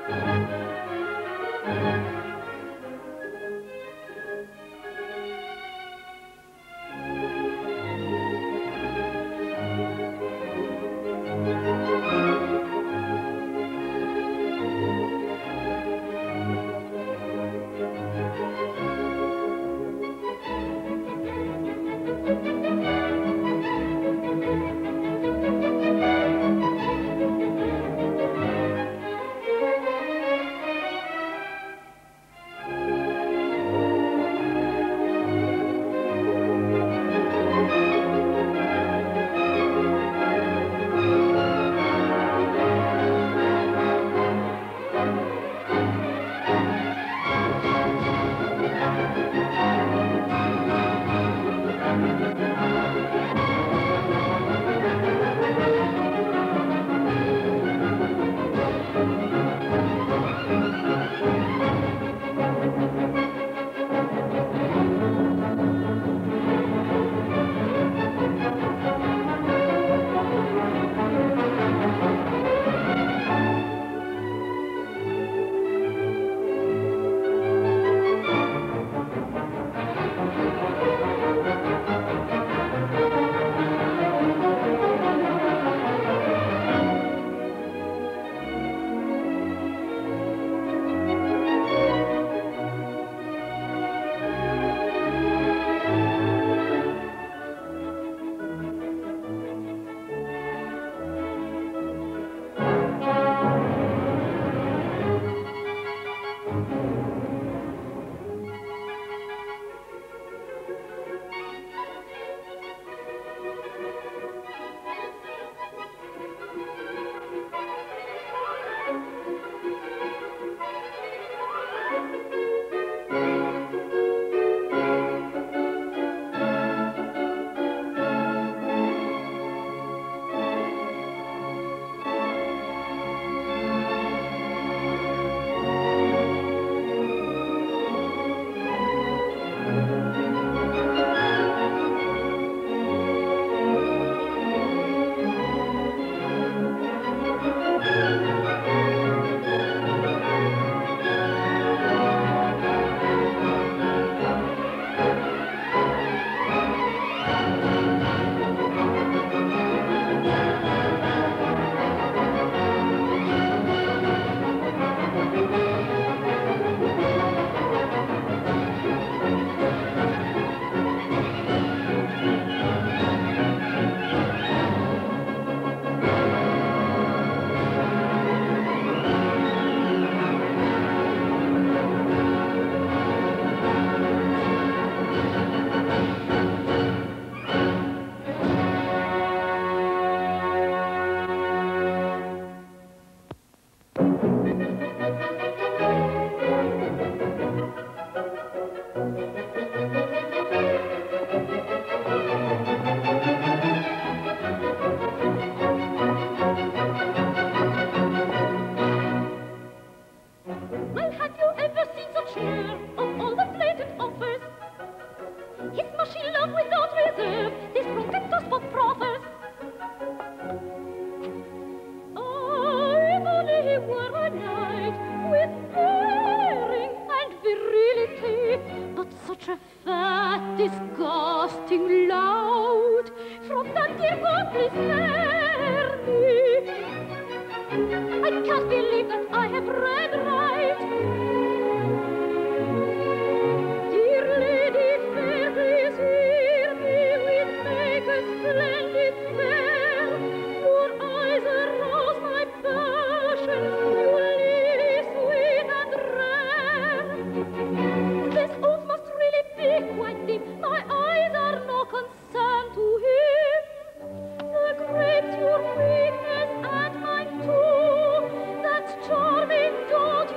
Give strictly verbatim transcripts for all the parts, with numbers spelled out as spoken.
Charming, don't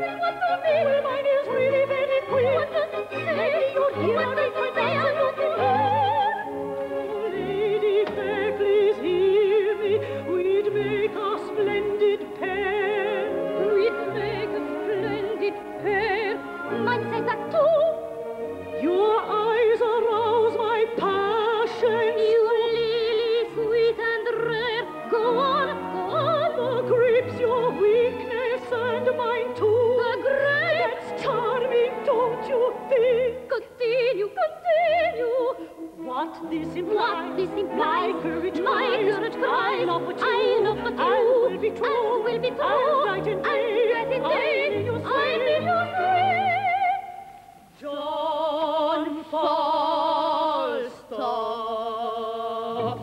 What do you mean? Well, mine is really very queer. What does it say? You're here, what does it say? I'm looking here. Oh, Lady Fair, please hear me. We'd make a splendid pair. We'd make a splendid pair. Mine says that too. Your eyes arouse my passion. You lily sweet and rare. Go on, go on. The grapes your weakness and mine too. The grapes. That's charming, don't you think? Continue, continue. What this implies? What this implies? My courage my cries. Courage cries. I love but you. I love but you. And will be true. And will be true. And night and day. And night and day. I feel you say. I feel you say. John Falstaff.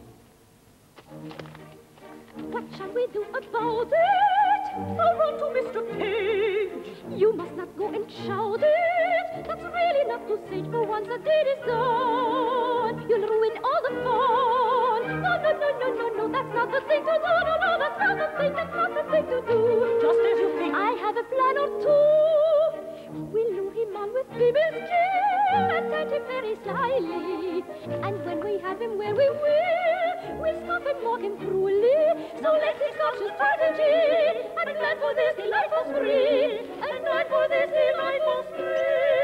What shall we do about it? I'll run to Mister Page. You must not go and shout it. That's really not too sage, for once the deed is done. You'll ruin all the fun. No, no, no, no, no, no, that's not the thing to do. No, no, that's not the thing, that's not the thing to do. Just as you think. I have a plan or two. We'll lure him on with Bibby's kill and set him very slyly. And when we have him where we will, we'll scoff and mock him cruelly. So let's discuss a strategy. And plan for this delightful spree. And plan for this delightful spree.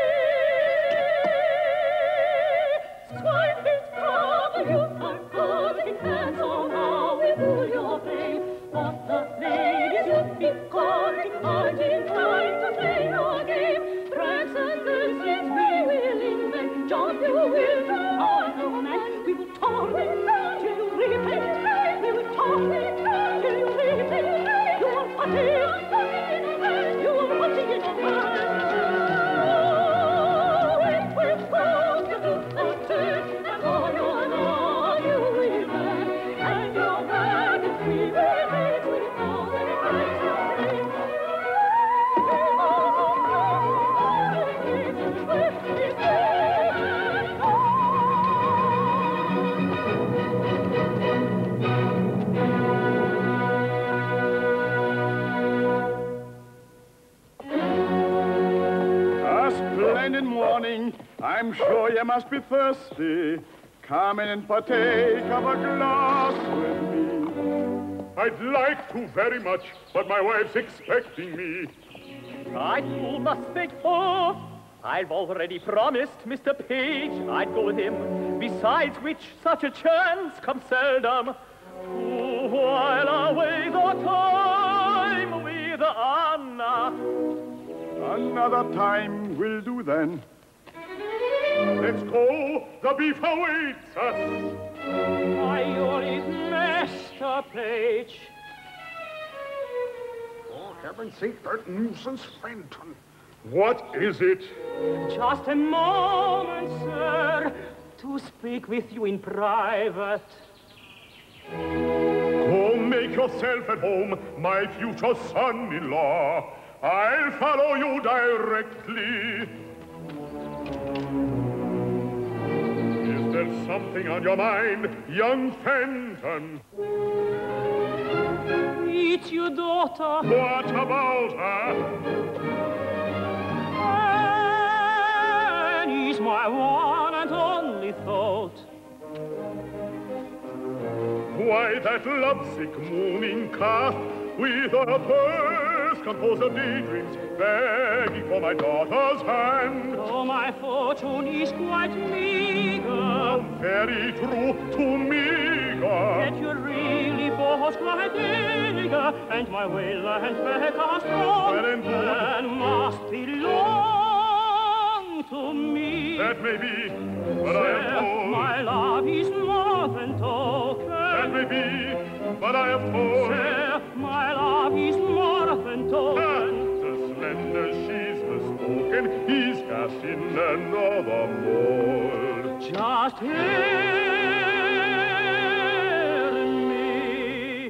Swipe his trouble, you are good in hands, so now we rule your fame. But the ladies would be caught hard inclined to play your game. Pranks and nonsense we will invent. John, you will do all no man. We will torment till you repent. We will torment till you repent. You are putting in a man. You are putting in a man. Oh, it will go to do a turn, and all your law you will learn. And your man is free will make with all the rights of faith. Splendid morning. I'm sure you must be thirsty. Come in and partake of a glass with me. I'd like to very much, but my wife's expecting me. I too must beg off. I've already promised Mister Page I'd go with him. Besides which, such a chance comes seldom. To while away the time with Anna. Another time will do then. Let's go. The beef awaits us. Why, you're his Master Page. For heaven's sake, that nuisance Fenton. What is it? Just a moment, sir, to speak with you in private. Go make yourself at home, my future son-in-law. I'll follow you directly. Is there something on your mind, young Fenton? It's your daughter. What about her? Annie's my one and only thought. Why, that lovesick mooning calf with a purse composed of daydreams, begging for my daughter's hand. Oh, my fortune is quite meager. Very true to meager. Yet you're really both quite eager, and my will and back are strong, well, and, and must belong to me. That may be, but Sir, I am told. My love is more than token. That may be, but I am told. Sir, my love is more than token. Ah, the slender she's bespoken, he's cast in another mold. Just hear me.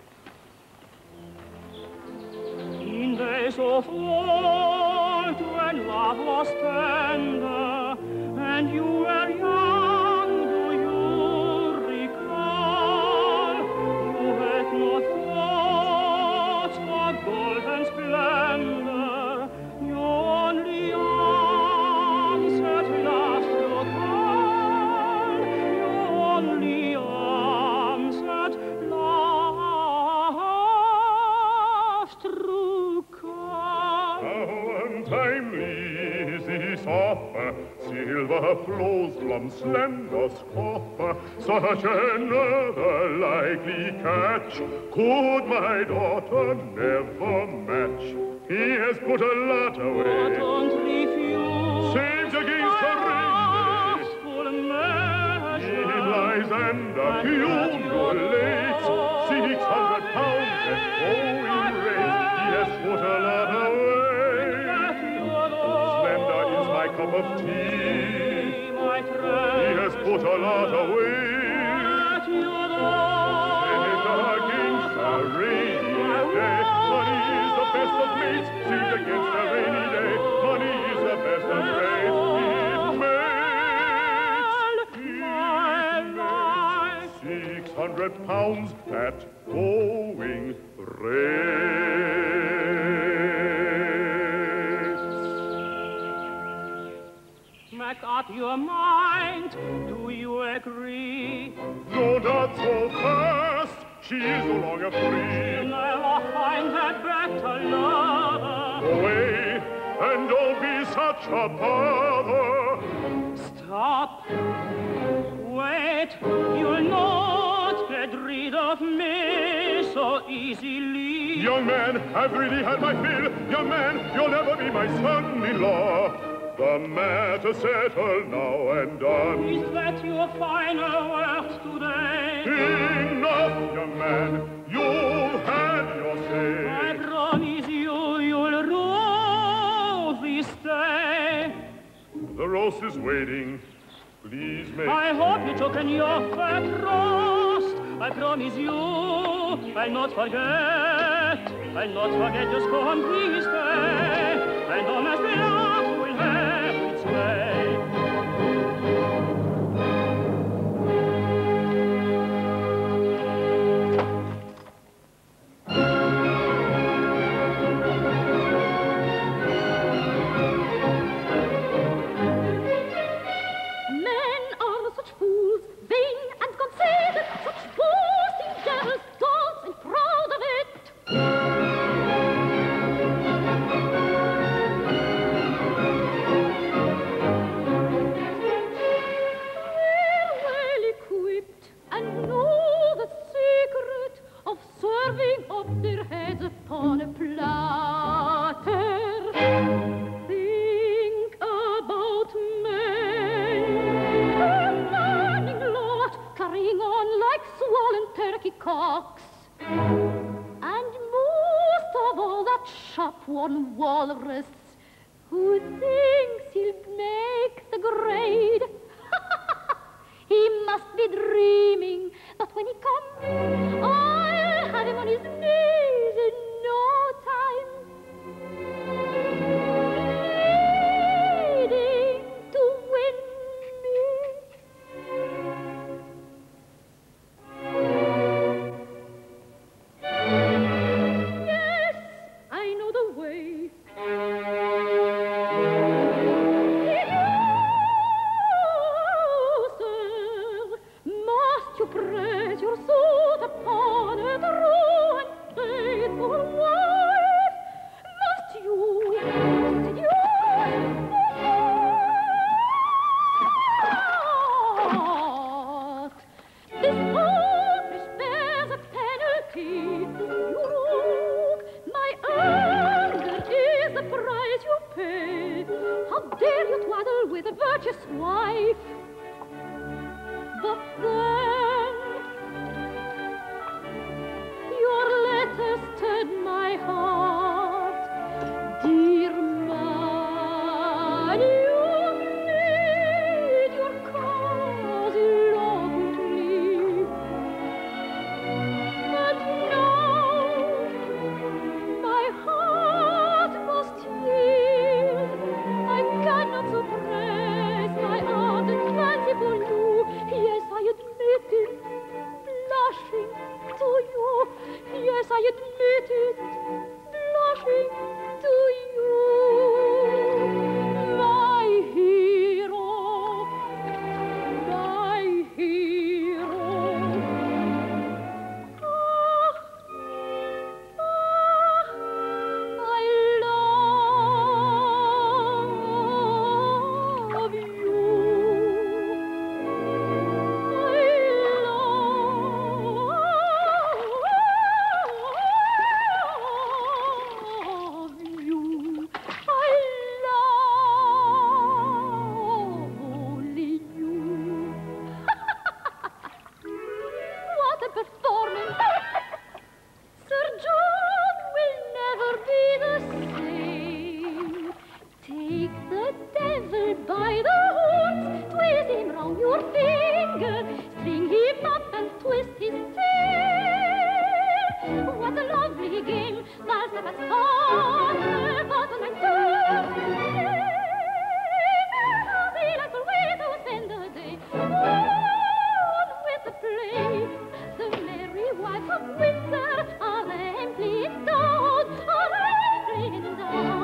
In days of old, when love was tender, and you were young, do you recall? You had no thoughts for gold and splendor. untimely this offer, silver flows from Slender's coffer, such another likely catch could my daughter never match. He has put a lot away, don't refuse, saved against her rainy day. He lies and accumulates six hundred pounds at going rate. He has put a lot away. Slender is my cup of tea. He has put a lot away. Saved against a rainy day. Money is the best of mates. Saved against a rainy day. Money is the best of mates. Six hundred pounds at going rate. Make up your mind, do you agree? No, not so fast, she is no longer free. Never find a better lover. Away, and don't be such a bother. Stop. Wait, you'll not get rid of me so easily. Young man, I've really had my fill. Young man, you'll never be my son-in-law. The matter settled now and done. Is that your final words today? Enough, young man. You've had your say. I promise you, you'll rule this day. The roast is waiting. Please make... I hope you took in your fat roast. I promise you, I'll not forget. I'll not forget your scorn, please stay. And honest love will have its way. One walrus who thinks he'll make the grade. He must be dreaming, but when he comes, I'll have him on his knees in no time. Pleading to win me. Yes, I admit I'll buy the horns, twist him round your finger, string him up and twist his tail. What a lovely game, that's the best fun, but when I turn, how they like the way to spend the day. On with the play, the merry wives of winter are them playing down, are them playing down.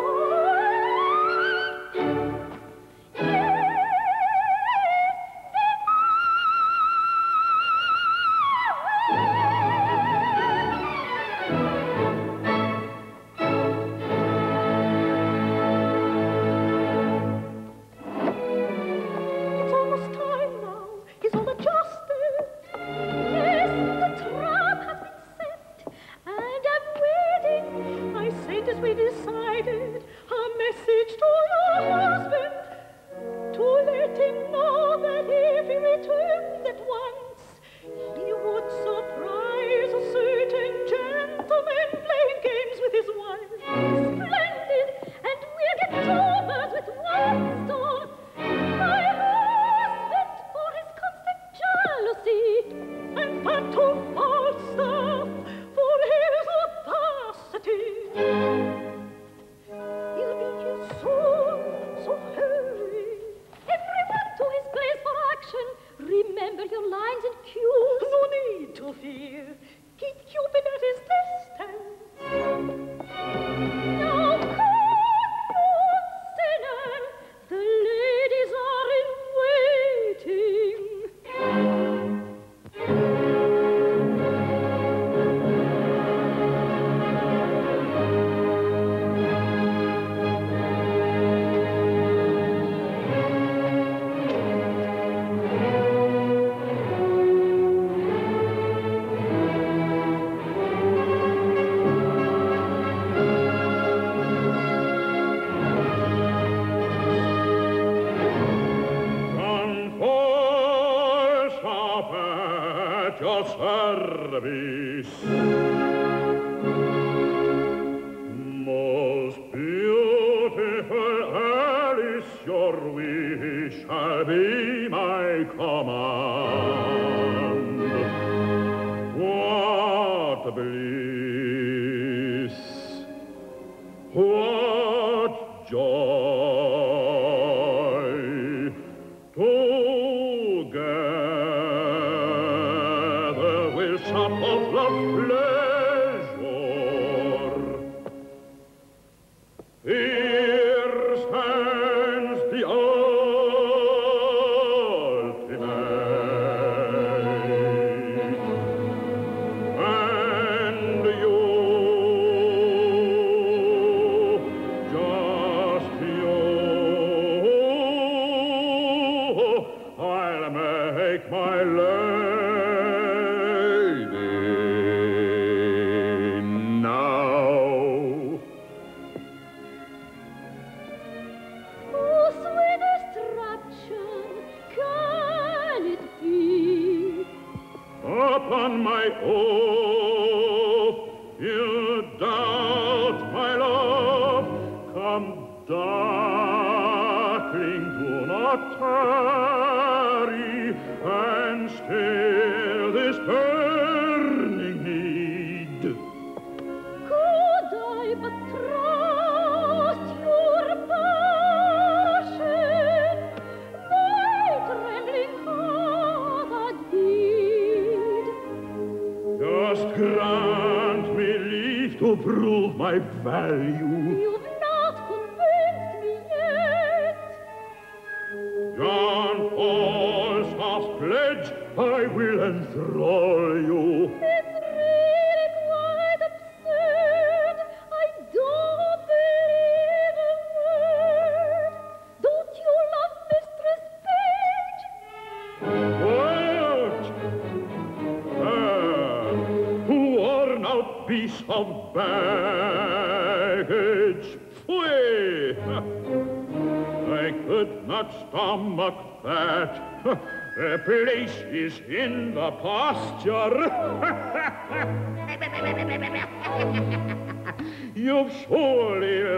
The place is in the pasture. You've surely lost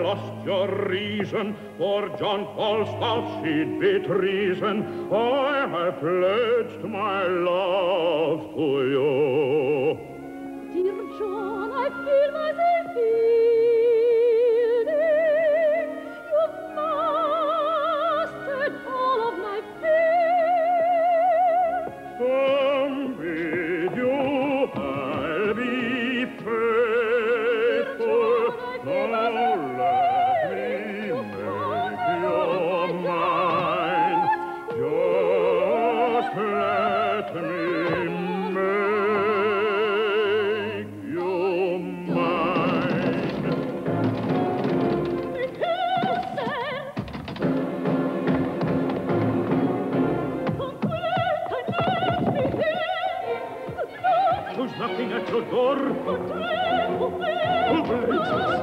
your reason, for John Falstaff she'd be treason. I have pledged my love to you. Dear John, I feel myself yielding. You've mastered all of my fear. Come with you, I'll be faithful. Now let me make your mind. Just let me make you mine. Who's knocking at your door? Who blazes?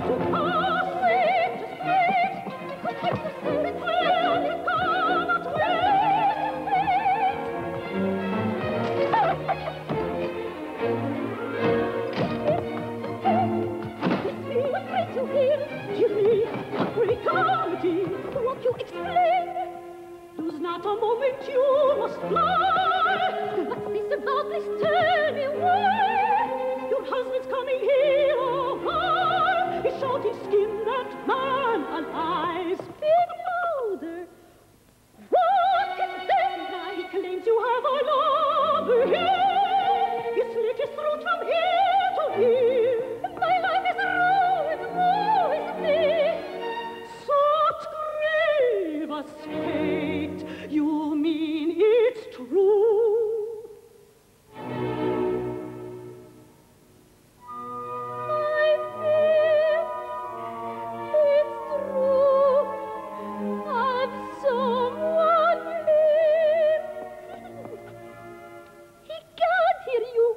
What you explain? Lose not a moment, you must fly. What's this about this? Tell me why. Your husband's coming here, oh my. He's shouting, skin that man alive. Speak louder. What is this? He claims you have a lover here. He slit his throat from here to here. My life is ruined, woe is me. Such grievous fate, you mean it's true? I feel it's true. I've someone here. He can't hear you.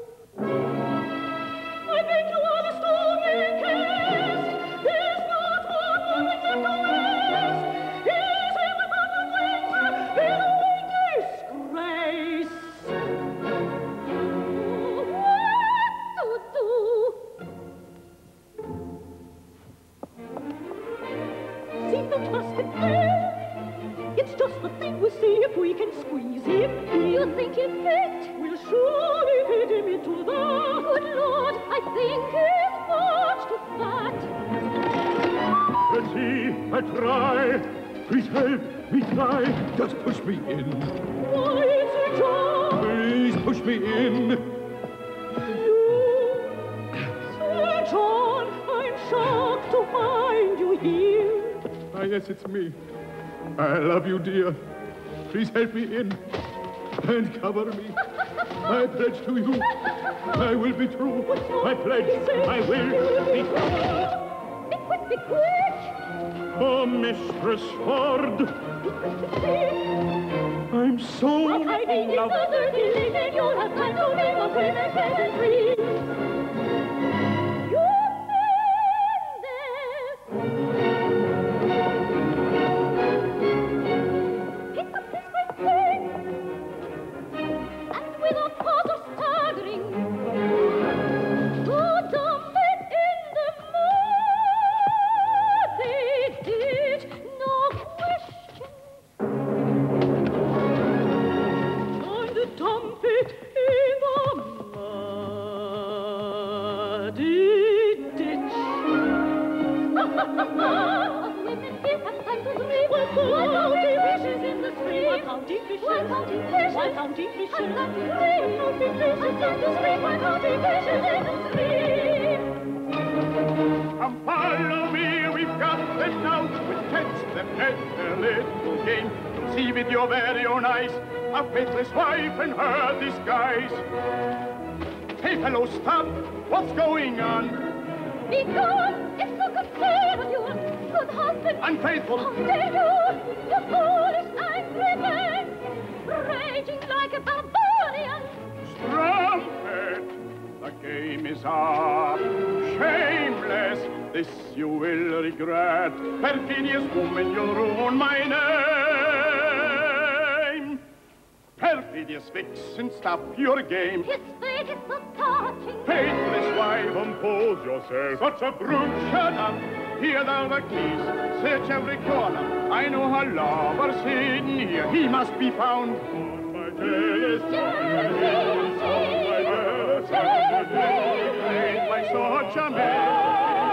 I beg you honest to make haste. There's not one moment left to waste. He's here without the wings, in a disgrace. What to do? See the casket there? It's just the thing. We'll see if we can squeeze him. Do you think he'll fit? We'll surely fit him into that. Good Lord, I think he's much too fat. Let's see, I try. Please help me try. Just push me in. Why, it's a job. Please push me in. You, Sir John, I'm shocked to find you here. Ah, yes, it's me. I love you, dear. Please help me in and cover me. I pledge to you, I will be true. I pledge, I will be true. Be quick, be quick. Oh, Mistress Ford, I'm so in love. You'll have time to live up with a peasantry. You've been there. Pick up this great thing, and without pause or staggering, to dump it in the muddy ditch, no question. Time to dump it in the muddy ditch. Of women here have time to dream. While counting fishes in the stream. While counting fishes. While counting fishes. While counting fishes. I've got to dream. Counting fishes in the stream. While counting fishes in the stream. Come follow me, we've got it out. With tents that head a little game. You'll see with your very own eyes a faithless wife in her disguise. Hey, fellow, stop! What's going on? Because it's so good friend of yours, good husband. Unfaithful! How dare you, you foolish angry man, raging like a barbarian. Strumpet! The game is up. Shameless! This you will regret. Perfidious woman, you'll ruin my name. Perfidious vixen, stop your game. His fate is so touching. Faithless wife, compose yourself. Such a brute, shut up. Here thou the keys, search every corner. I know her lover's hidden here. He must be found. My tale is by such a man.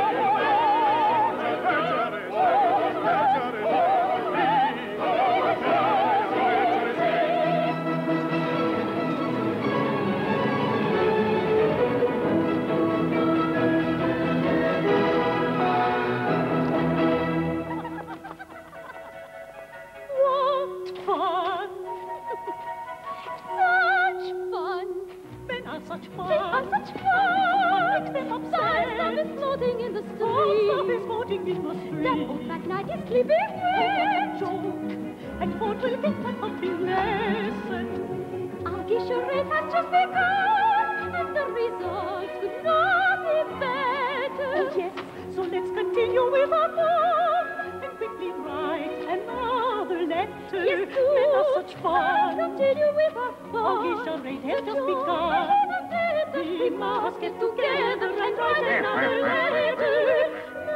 Such fun. They are such fun. Them upside down is floating in the street. Stuff is floating in the street. That old black knight is sleeping with. Joke. And Ford will get a pumping lesson. Our gay charade has just begun, and the result could not be better. Oh, yes, so let's continue with our fun and quickly write another letter. Yes, do. Men are such fun. Continue with our fun. Our gay charade has just begun. We must get together and write another letter.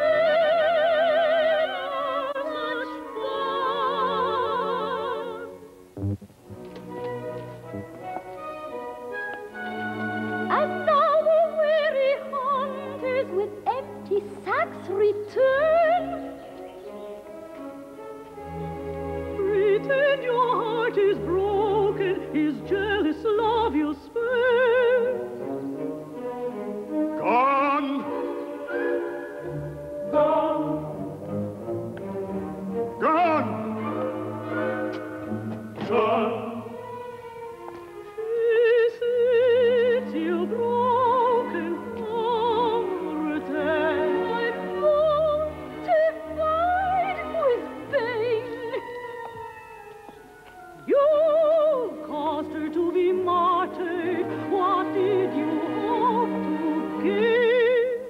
And now the weary hunters with empty sacks return. Pretend your heart is broken, his jealous love you spurn. Gone. Gone. Gone. Gone. She sits you broken hearted, mortified with pain. You caused her to be martyred. What did you hope to gain?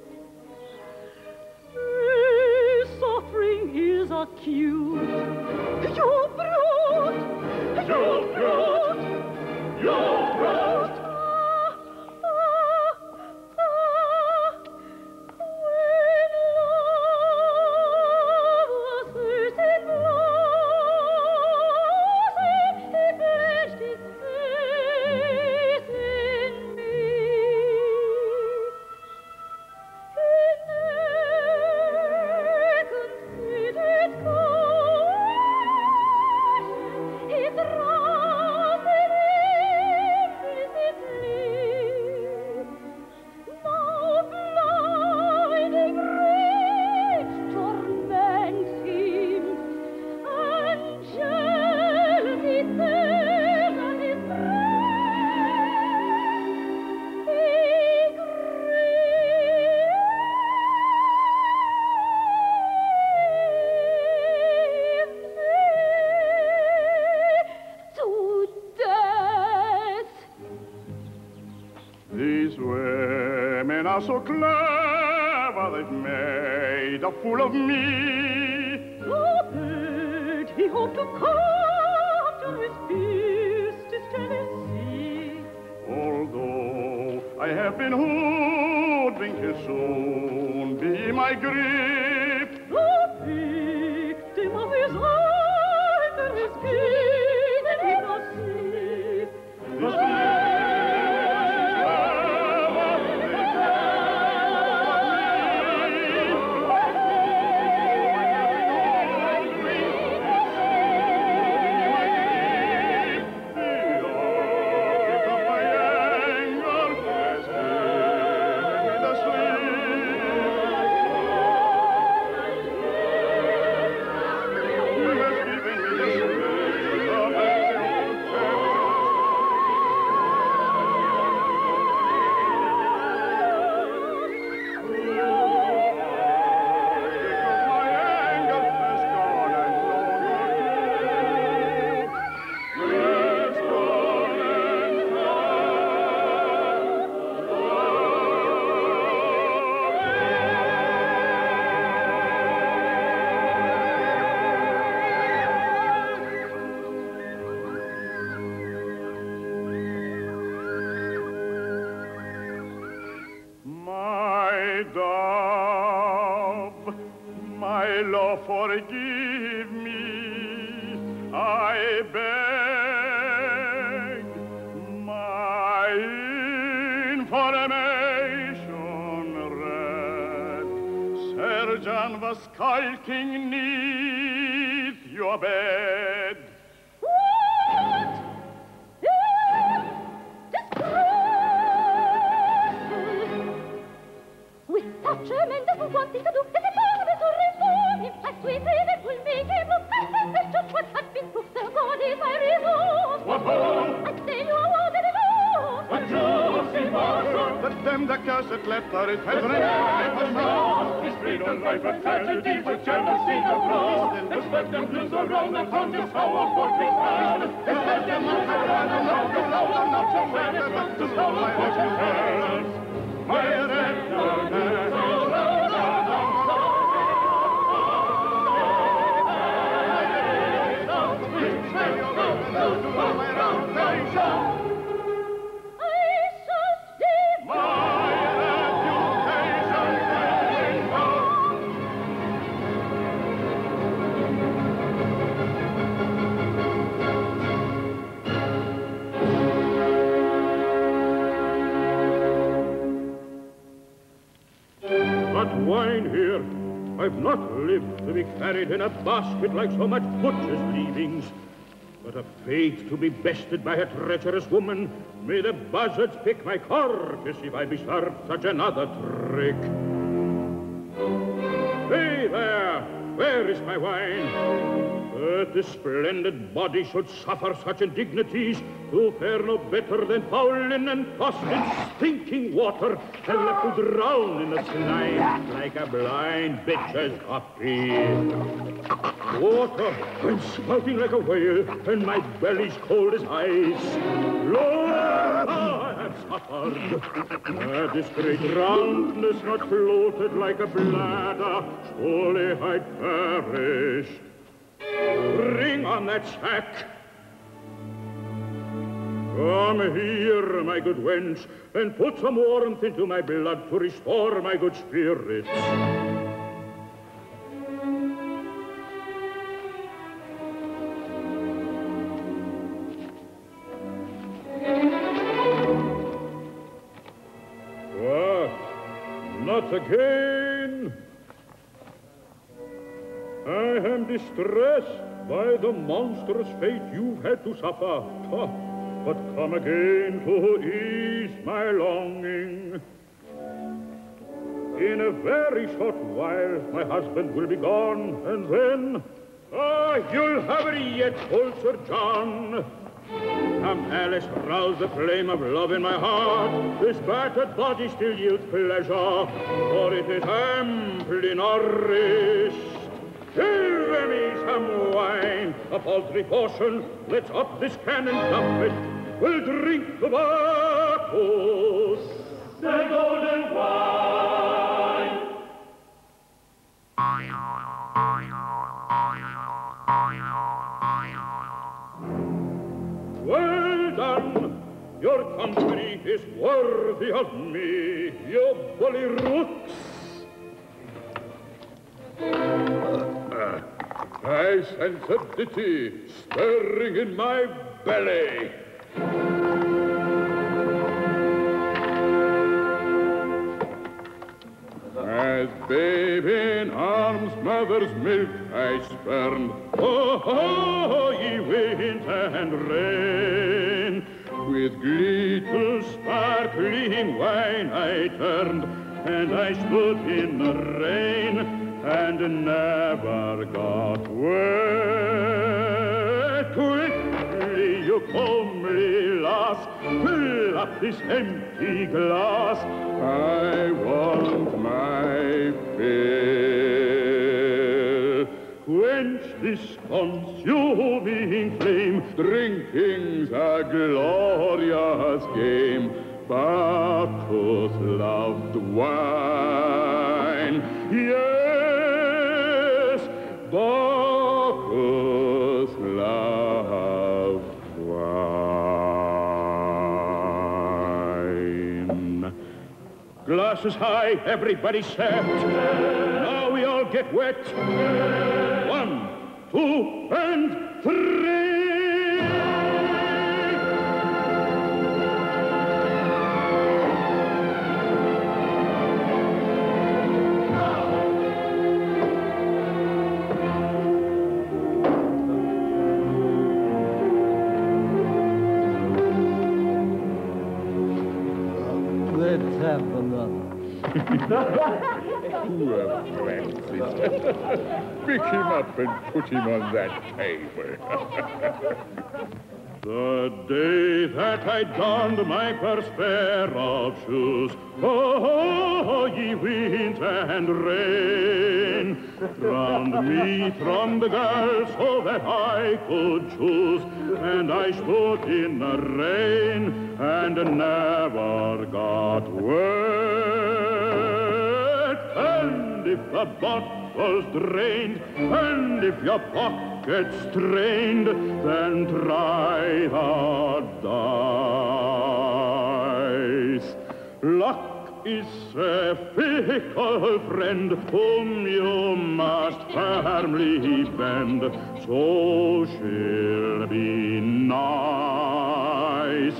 Her suffering is acute. You brute! You brute! You brute! So clever they've made a fool of me. The bird he hoped to capture his pierced his jealousy. Although I have been hoodwinked, he'll soon be my grip. The victim of his anger is keen and he must sleep. The Lord, forgive me, I beg. My information read, Sir John was skulking neath your bed. What? With such a man that we wanted to do, that the Lord to reform him, as we say that will make him look, and that's just what had been proved. The God is my resource. What ho? I say you are all that it was. A juicy marshal, that them the cursed letter it has read. His freedom, life, and tragedy, which ever seen the cross. Let's let them lose around upon this our fortress ground. Let's let them look around and not the loud and not so many, but to slow my watching hands. My wine here. I've not lived to be carried in a basket like so much butcher's leavings, but a fate to be bested by a treacherous woman. May the buzzards pick my carcass if I be served such another trick. Hey there, where is my wine? That this splendid body should suffer such indignities, to fare no better than foul linen tossed in stinking water and left to drown in the slime like a blind bitch's puppy. Water, I'm spouting like a whale, and my belly's cold as ice. Lord, I have suffered. Had this great roundness not floated like a bladder, surely I'd perished. Ring on that sack. Come here, my good wench, and put some warmth into my blood to restore my good spirits. What? Not again? I am distressed by the monstrous fate you've had to suffer. Ah, but come again to ease my longing. In a very short while, my husband will be gone, and then, ah, you'll have it yet, old Sir John. Come, Alice, rouse the flame of love in my heart. This battered body still yields pleasure, for it is amply nourished. Give me some wine, a paltry portion. Let's up this can and dump it. We'll drink the Bacchus, the golden wine. Well done. Your company is worthy of me, you bully roots. I sense a ditty stirring in my belly. As babe in arms mother's milk I spurned, oh, oh, ye wind and rain, with gleeful sparkling wine I turned, and I stood in the rain, and never got wet. Quickly, you comely lass, fill up this empty glass. I want my fill. Quench this consuming flame. Drinking's a glorious game. Bacchus loved wine. Yes, Bacchus loved wine. Glasses high, everybody set. Now we all get wet. One, two, and three. Let's have another. Poor Francis. Pick him up and put him on that table. The day that I donned my first pair of shoes, oh, ye wind and rain, drowned me from the girls so that I could choose, and I stood in the rain and never got wet. And if the bottle's drained, and if your pocket's strained, then try the dice. Luck is a fickle friend whom you must firmly bend, so she'll be nice.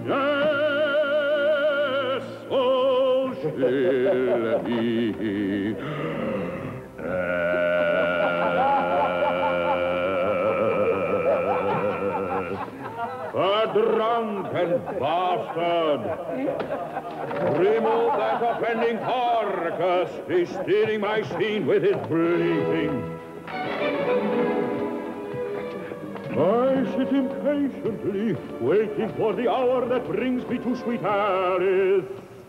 Yes, so she'll be. A drunken bastard! Remove that offending carcass! He's stealing my scene with his bleating. I sit impatiently, waiting for the hour that brings me to sweet Alice.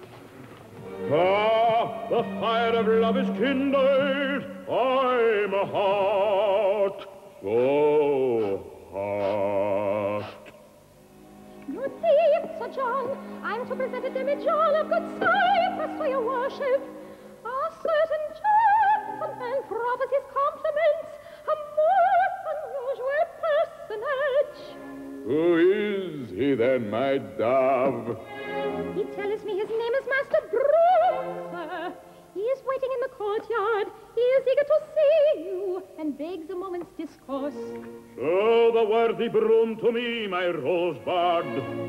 Ah, the fire of love is kindled. I'm hot, so hot. You see, Sir John, I'm to present a demijohn of good cypress to your worship. A certain gentleman proffers his compliments, a most unusual personage. Who is he then, my dove? He tells me his name is Master Broom, sir. He is waiting in the courtyard. He is eager to see you and begs a moment's discourse. Show the worthy Broom to me, my rosebud.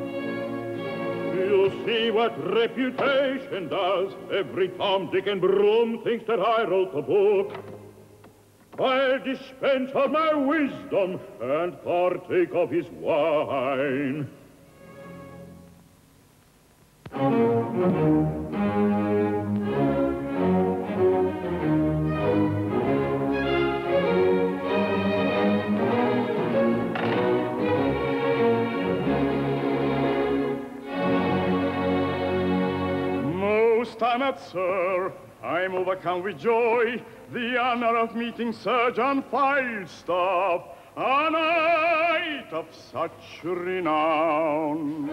You see what reputation does. Every Tom, Dick, and Broom thinks that I wrote the book. I'll dispense of my wisdom and partake of his wine. Most honored sir, I'm overcome with joy, the honor of meeting Sir John Falstaff, a knight of such renown.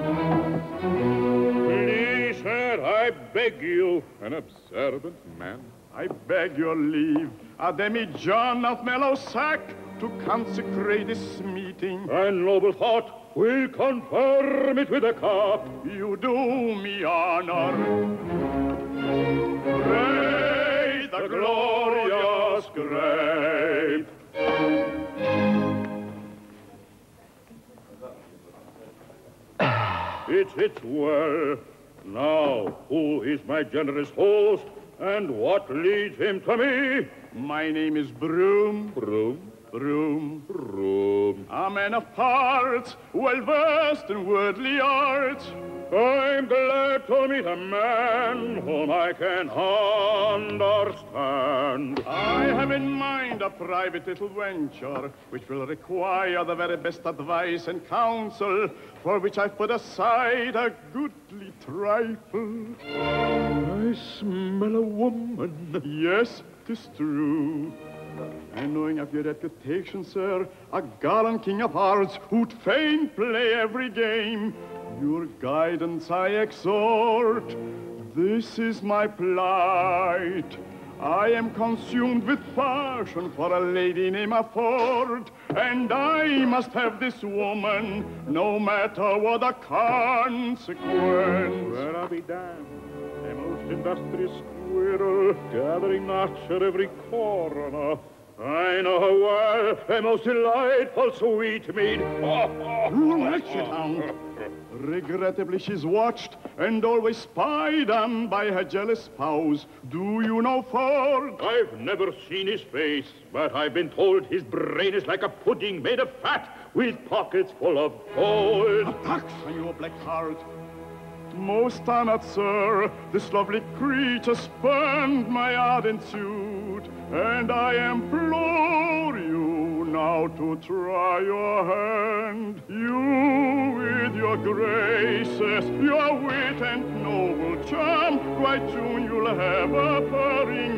Please, sir, I beg you, an observant man. I beg your leave, a demi-John of mellow sack, to consecrate this meeting. A noble thought, we'll confirm it with a cup. You do me honor. Raise the glorious grape. It's, it's well. Now, who is my generous host, and what leads him to me? My name is Broom. Broom? Broom. Broom. A man of parts, well versed in worldly arts. I'm glad to meet a man whom I can understand. I have in mind a private little venture, which will require the very best advice and counsel, for which I put aside a goodly trifle. I smell a woman. Yes, 'tis true. And knowing of your reputation, sir, a gallant king of hearts who'd fain play every game, your guidance I exhort. This is my plight. I am consumed with passion for a lady named Afford, and I must have this woman, no matter what the consequence. Well, I'll be damned. A most industrious squirrel, gathering nuts at every corner. I know her well, a most delightful sweetmeat. Wretched hound. Regrettably, she's watched and always spied on by her jealous spouse. Do you know Ford? I've never seen his face, but I've been told his brain is like a pudding made of fat with pockets full of gold. A pox on your black heart. Most honored sir, this lovely creature spurned my ardent suit, and I implore you now to try your hand. You with your graces, your wit and noble charm, quite soon you'll have a purring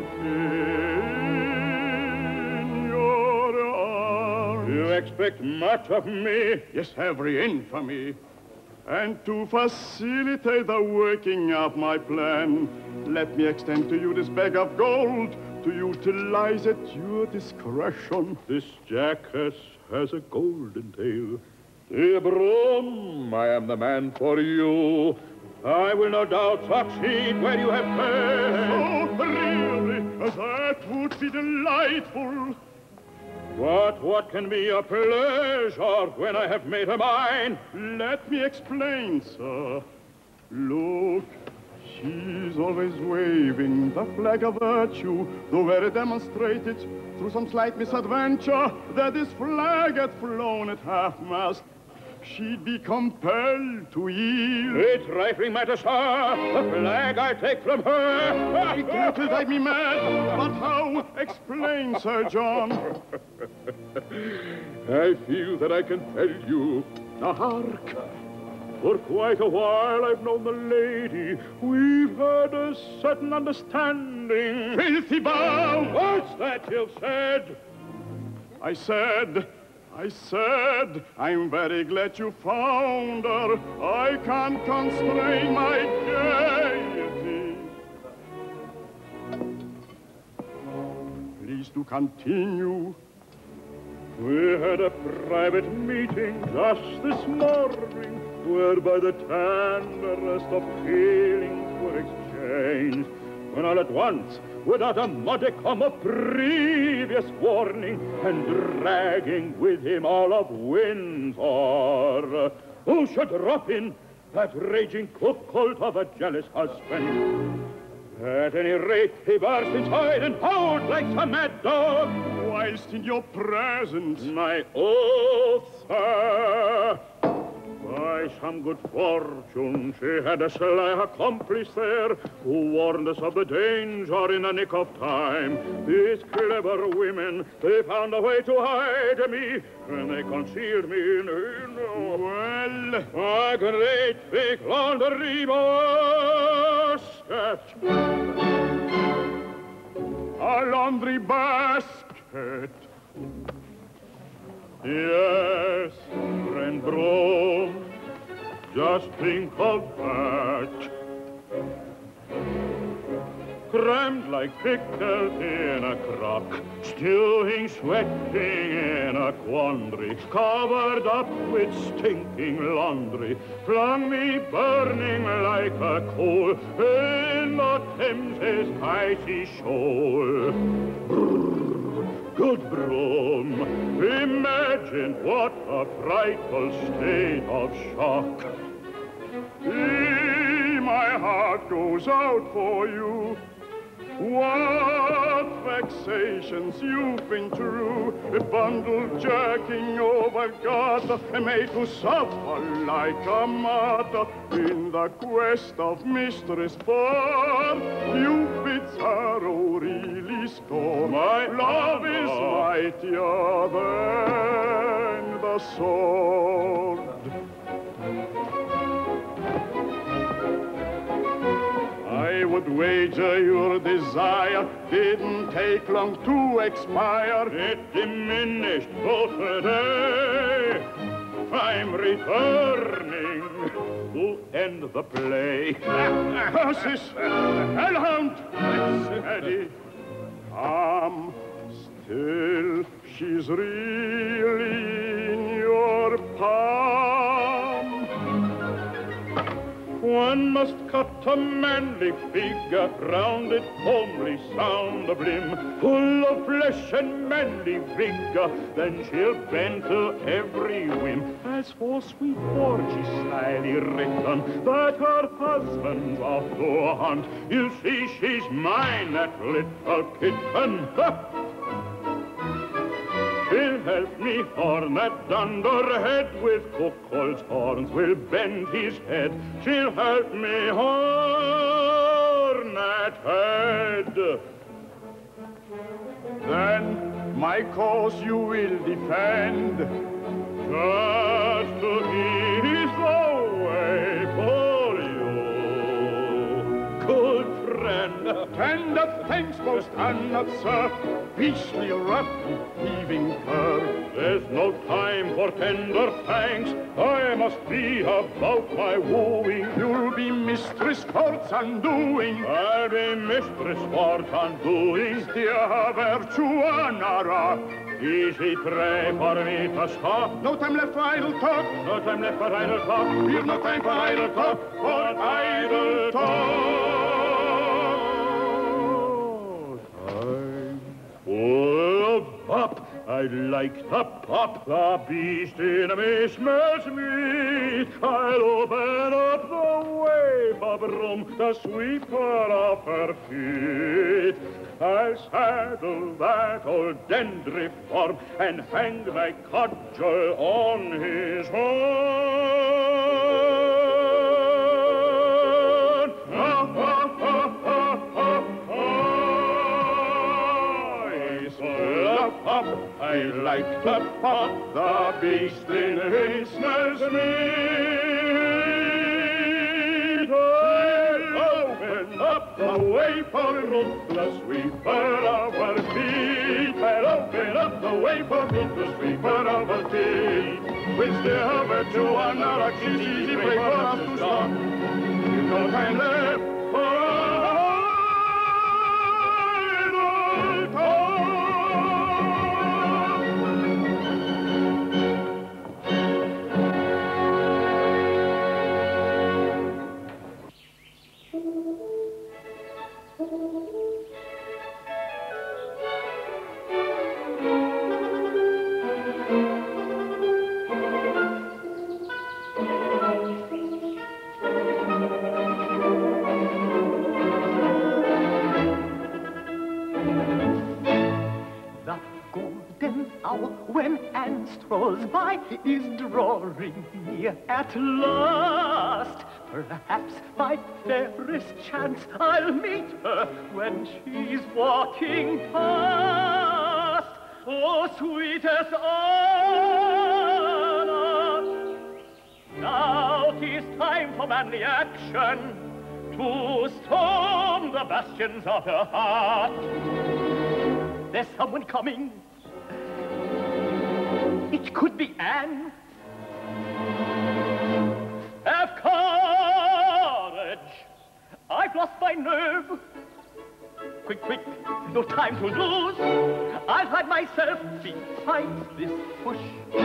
in your arms. You expect much of me? Yes, every infamy. And to facilitate the working of my plan, let me extend to you this bag of gold to utilize at your discretion. This jackass has a golden tail. Dear Broom, I am the man for you. I will no doubt succeed where you have failed. Oh, really? That would be delightful. But what can be your pleasure when I have made her mine? Let me explain, sir. Look, she's always waving the flag of virtue, though very demonstrated through some slight misadventure that this flag had flown at half-mast. She'd be compelled to yield. It's trifling matter, sir. The flag I take from her. It will drive me mad. But how? Explain, Sir John. I feel that I can tell you. Now, hark. For quite a while I've known the lady. We've had a certain understanding. Filthy bound! What's that you've said? I said... I said, I'm very glad you found her. I can't constrain my gaiety. Please do continue. We had a private meeting just this morning, whereby the tenderest of feelings were exchanged, when all at once, without a modicum of previous warning, and dragging with him all of Windsor, who should drop in that raging cook-cult of a jealous husband. At any rate, he burst inside and howled like some mad dog. Whilst in your presence, my oath, sir. By some good fortune, she had a sly accomplice there who warned us of the danger in the nick of time. These clever women, they found a way to hide me, and they concealed me in, in uh, well, a great big laundry basket. A laundry basket. Yes, friend Broom, just think of that. Crammed like pickles in a crock, stewing, sweating in a quandary, covered up with stinking laundry, flung me burning like a coal in the Thames' icy shoal. Good Broom, imagine what a frightful state of shock. Hey, my heart goes out for you. What vexations you've been through, a bundle jerking over gutter, made to suffer like a martyr in the quest of mistress born. You bid sorrow really scorn. My love is mightier than the sword. I would wager your desire didn't take long to expire. It diminished both a day. I'm returning to end the play. Curses! Hellhound! Steady. Calm. Still, she's really in your palm. One must cut a manly figure, rounded, homely, sound of limb, full of flesh and manly vigor, then she'll bend to every whim. As for sweet Porgy, slyly written, that her husband's off to hunt, you see she's mine, that little kitten. She'll help me horn that dunderhead, with Cuckold's horns will bend his head. She'll help me horn that head. Then my cause you will defend, just to ease the way for you, good friend. Tender thanks, most honored sir, beastly rotten heaving cur. There's no time for tender thanks, I must be about my wooing. You'll be mistress for's undoing, I'll be mistress for's undoing. Steer virtue honor. Easy pray for me to stop. No time left for idle talk. No time left for idle talk. We've no time for idle talk. For idle talk. Oh, pop! I like the pop. The beast in me smells meat. I'll open up the way for broom to sweep her off her feet. I'll saddle that old dendriform and hang my cudgel on his horn. Ha, ha, ha, ha, ha, ha. He's the pop. I like the pop. The beast in him smells meat. Open up the way for room to sweep her off her feet. I'll open up the way for room to sweep her off her feet. We'll steer her to another easy way for us to stop. We've no time left for idle talk. When Anne strolls by is drawing near at last. Perhaps by fairest chance I'll meet her when she's walking past. Oh, sweetest Anna, now 'tis time for manly action to storm the bastions of her heart. There's someone coming. It could be Anne. Have courage. I've lost my nerve. Quick, quick, no time to lose. I'll hide myself behind this bush.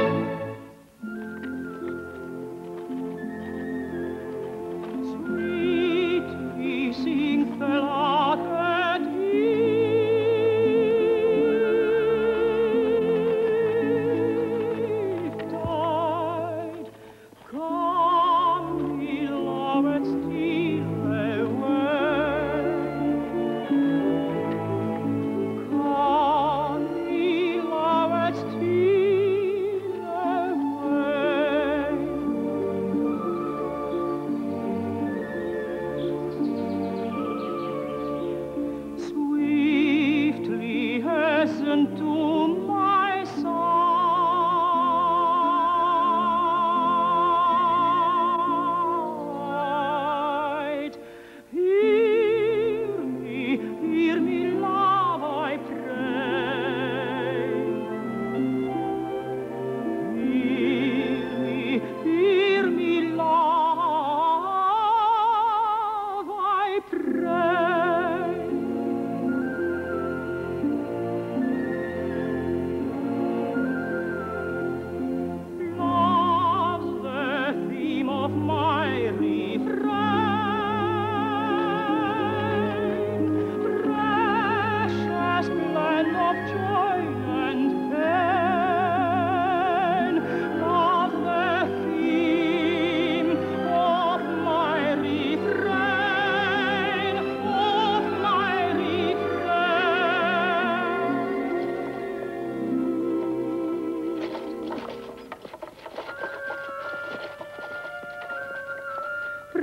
Sweetie, sing Philadelphia.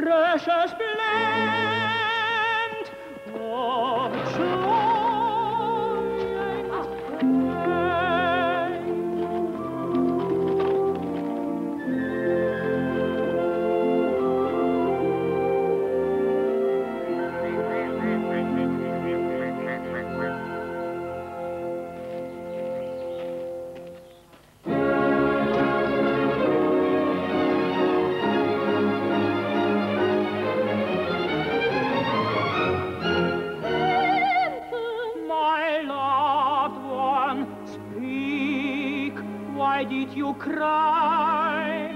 precious blend of joy and pain. Why did you cry?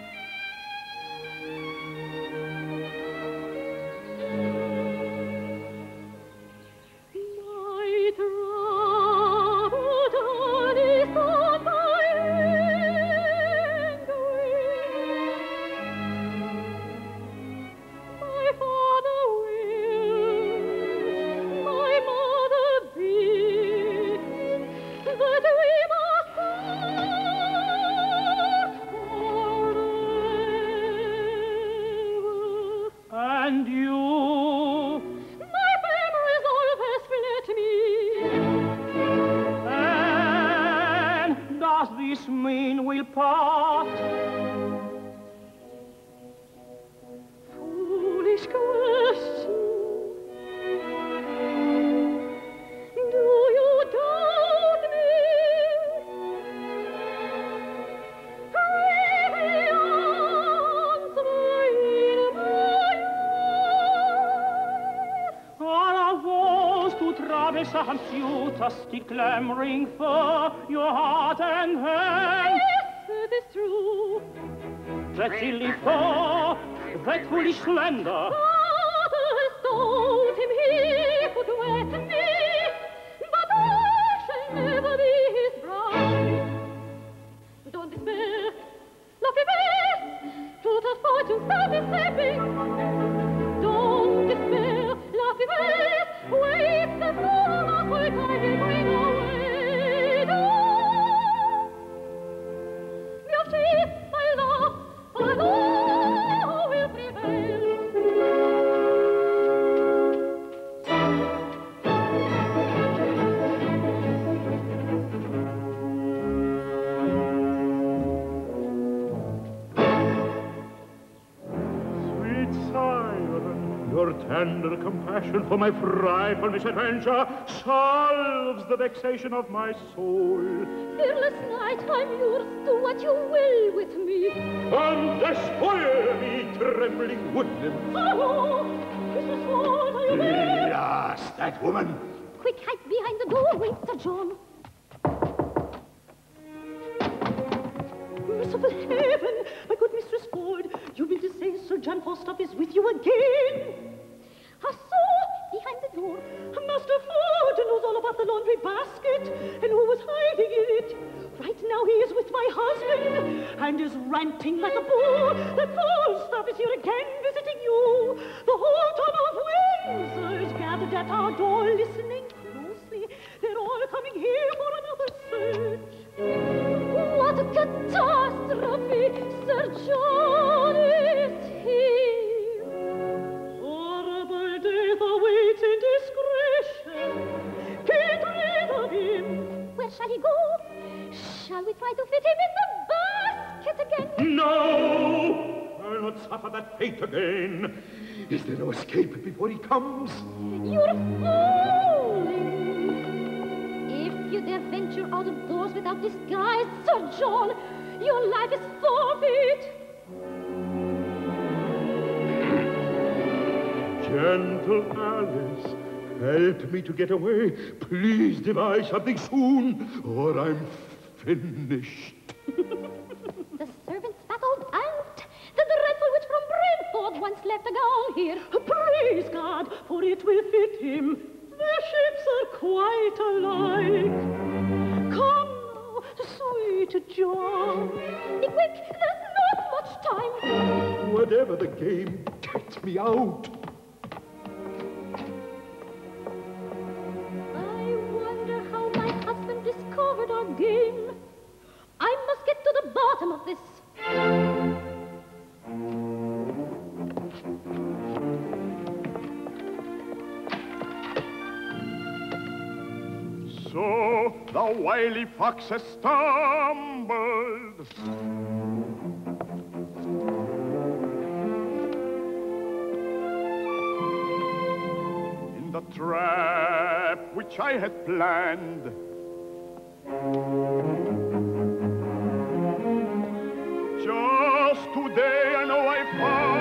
My troubled heart is on my My father wills, my mother bids, that we must And you? My memories always fled me. And does this mean we'll part? Foolish question. Do you doubt me? Read the answer in my Alla voz tu travessant ciutas, declamoring for your heart and hand. Yes, it is true. That silly foe, that foolish slender, Father has told him he could wed me, but I shall never be his bride. Don't despair, lovely face, truth has fortune stand is saving. Don't despair, lovely face, wait the bloom of which I will bring away. Your teeth, my love, my love will prevail. Sweet siren, your tender compassion for my frightful misadventure solves the vexation of my soul. Fearless knight, I'm yours, do what you will with me. And despoil me, trembling woodland. Oh, Mistress Ford, are you there? Yes, that woman. Quick, hide behind the doorway, Sir John. Merciful heaven, my good Mistress Ford, you mean to say Sir John Falstaff is with you again? How so? Behind the door. Master Ford knows all about the laundry basket and who was hiding in it. Right now he is with my husband and is ranting like a bull that Falstaff is here again visiting you. The whole town of Windsor is gathered at our door listening closely. They're all coming here for another search. What a catastrophe! Sir John is here. Horrible death awaits indiscretion. Get rid of him. Where shall he go? Shall we try to fit him in the basket again? No! I'll not suffer that fate again. Is there no escape before he comes? You're fooling. If you dare venture out of doors without disguise, Sir John, your life is forfeit. Gentle Alice, help me to get away. Please devise something soon, or I'm finished. The servants battled out. The dreadful witch from Brentford once left a gown here. Praise God, for it will fit him. Their ships are quite alike. Come now, sweet John. Be quick, there's not much time. Whatever the game, get me out. I wonder how my husband discovered our game. I must get to the bottom of this. the wily fox has stumbled. In the trap which I had planned, just today I know I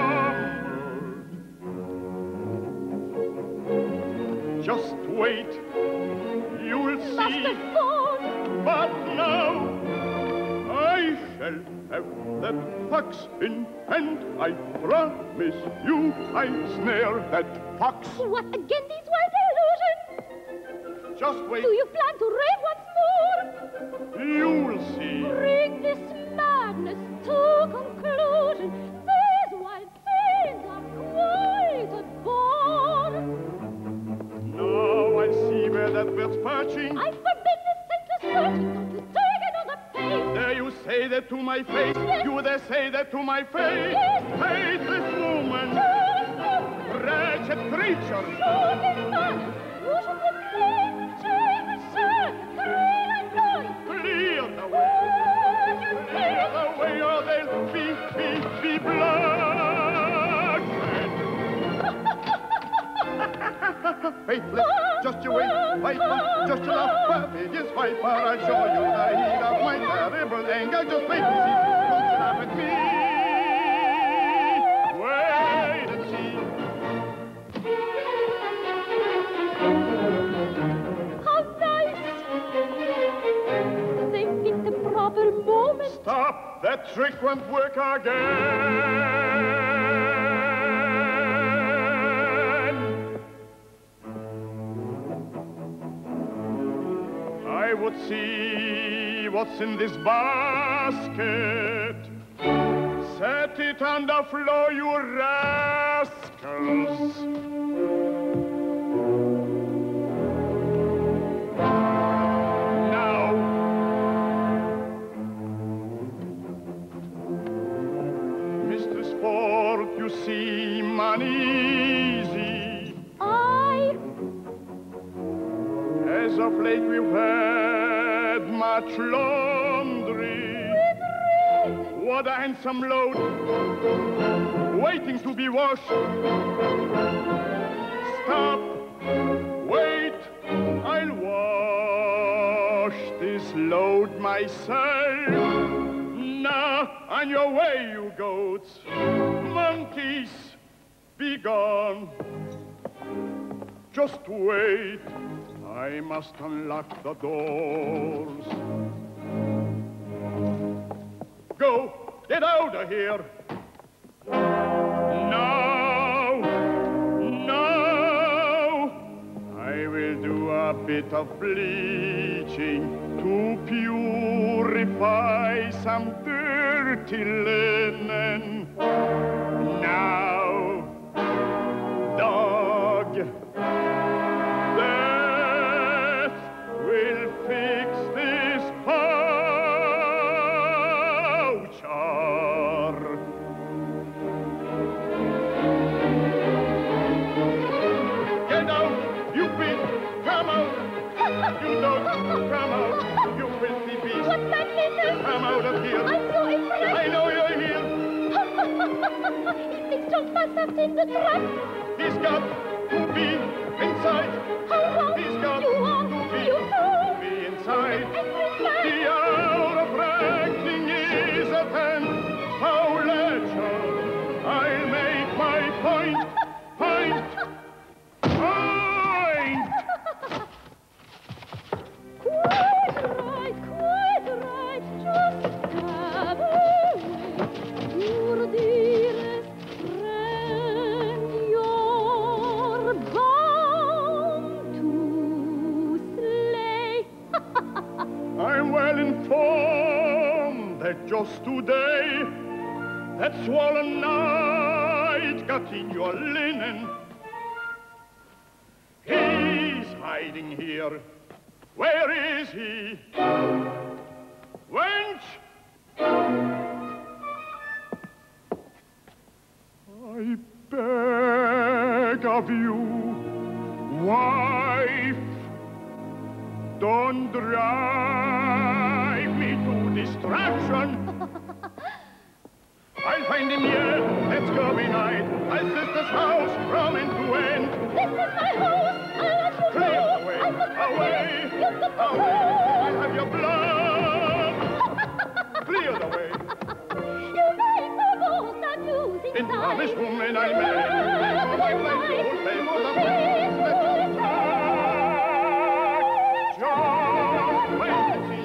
fumbled. Just wait, you will see. Master Ford! But now I shall have that fox in hand. I promise you I snare that fox. What again these wild illusions? Just wait. Do you plan to rave once more? You'll see. Bring this madness to conclusion. These wild scenes are quite a bore. Now I see where that bird's perching. I forbid this senseless searching. Don't you take another pace. There you say that to my face. Yes. You there say that to my face. Yes. Faithless woman. Just a Wretched creature. so dishonest. You should reclaim the chamber, sir. Green and noise. Clear the way. Clear the way or they'll be, be, be bloodshed. Faithless, just you wait, viper, just you laugh, perfidious viper. I'll show you the heat of my terrible anger. Just wait and see, don't laugh at me. Wait and see. How nice! Think it the proper moment. Stop, that trick won't work again. I would see what's in this basket. Set it on the floor, you rascals. Now. Mistress Ford, you seem uneasy. I... As of late we've had much laundry. What a handsome load, waiting to be washed. Stop, wait, I'll wash this load myself. Now, on your way, you goats. Monkeys, be gone. Just wait. I must unlock the doors. Go, get out of here. Now, now, I will do a bit of bleaching to purify some dirty linen. Now, dog, death will fix this poacher. Get out, you beast! Come out! You don't come out, you filthy beast! What magnificent! Come out of here! I'm so impressed! I know you're here! He jumped myself in the trap! He's got to be inside! How wrong He's got you are! to be, You fool! to be inside! Every man! The hour of reckoning is at hand! How legend! I'll make my point! Point! Point! Quite right, quite right, just have a way. Your dearest friend, you're bound to slay. I'm well informed that just today that swollen knight got in your linen. He's hiding here. Where is he? Wench! I beg of you, wife, Don't drive me to distraction. I'll find him here. Let's go tonight. My sister's house from end to end. This is my house. I'll have you Clear know. away, I must not away, You must not away. I'll have your blood. Clear the way. You make the most amusing In sight. this woman I met. My life you will pay for the Please, please, Just wait and see.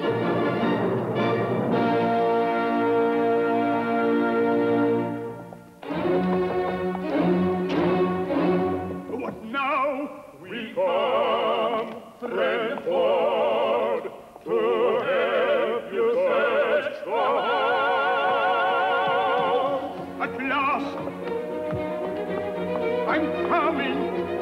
What now? We come, friend Ford, to help you search the house. At last, I'm coming.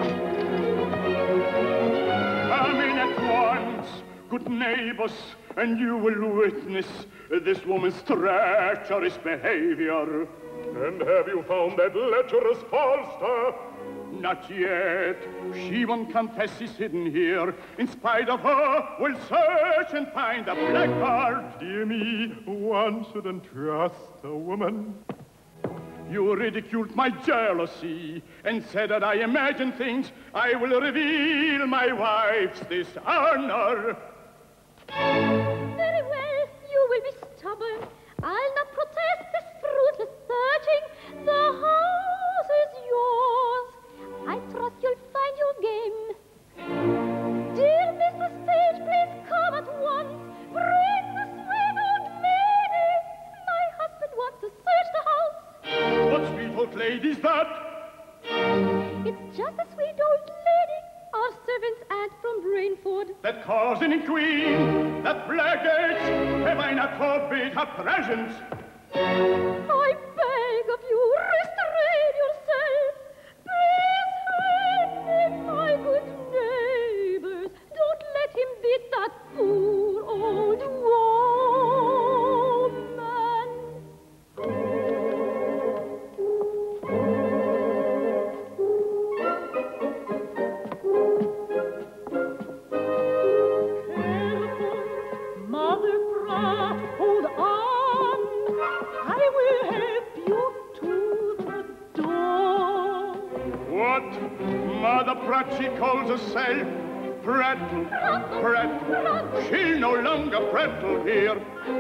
Coming at once, good neighbors, and you will witness this woman's treacherous behavior. And have you found that lecherous Falstaff? Not yet. She won't confess she's hidden here. In spite of her, we'll search and find the blackguard. Dear me, one shouldn't trust a woman. You ridiculed my jealousy and said that I imagine things. I will reveal my wife's dishonor. Very well, you will be stubborn. I'll not protest this fruitless searching. The house is yours. I trust you'll find your game. Dear Missus Page, please come at once. Bring the sweet old lady. My husband wants to search the house. What sweet old lady's that? It's just a sweet old lady, our servant's aunt from Brainford. That cousin queen, that blackguard, have I not forbid her presence? I beg of you, restrain yourself. Please help me, my good neighbors. Don't let him beat that poor old woman. Careful, Mother Pratt, hold on. I will help you to the door. What? Mother Pratt, she calls herself Prattle. Prattle. She'll no longer prattle here.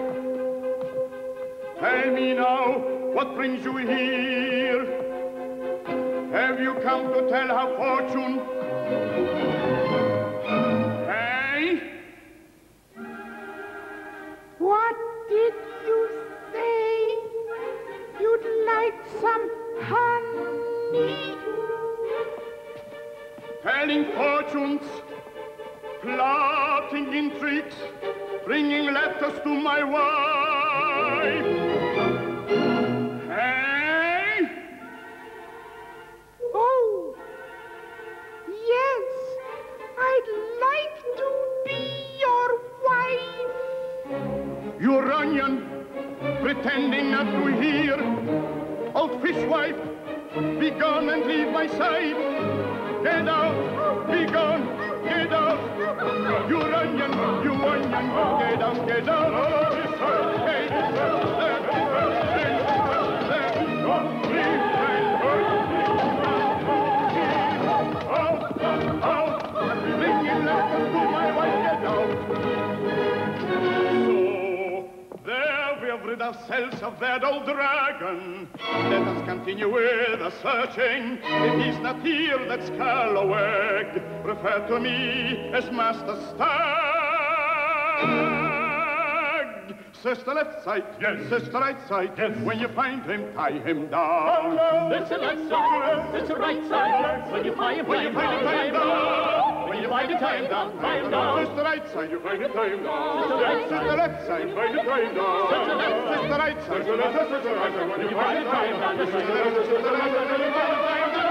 Tell me now, what brings you here? Have you come to tell her fortune? Hey? What did you say? You'd like some honey? Telling fortunes, plotting intrigues, bringing letters to my wife. Hey? Oh, yes, I'd like to be your wife. You're onion, pretending not to hear. Old fishwife, be gone and leave my side. Get out, be gone, get out. You onion, you onion, get out, get out. Hey, out, out, bringing letters to my wife, get out. So, there we have rid ourselves of that old dragon. Let us continue with the searching. If he's not here, that's Scalawag. Refer to me as Master Stag. Sister left side, yes. Sister right side, yes. When you find him, tie him down. There's a left side, there's a right side. When you find him, When you find him, tie him down. When you find him, tie him down. tie him down. Sister right side, you find him, tie him down. Sister right side. Sister left side, you find him, tie him down. Sister left side. Sister right side, Sister left side, sister right side, when you find him, tie him down. Sister right side, sister right side, when you find him, tie him down.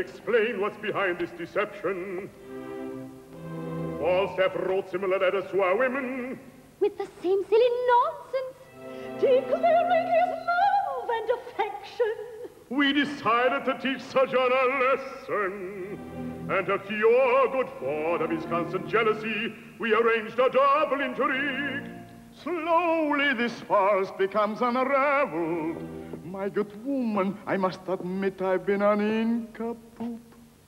explain what's behind this deception. Falstaff wrote similar letters to our women. With the same silly nonsense, declaring his love and affection. We decided to teach Sir John a lesson. And to cure good Ford of his constant jealousy, we arranged a double intrigue. Slowly this farce becomes unraveled. My good woman, I must admit I've been an nincompoop.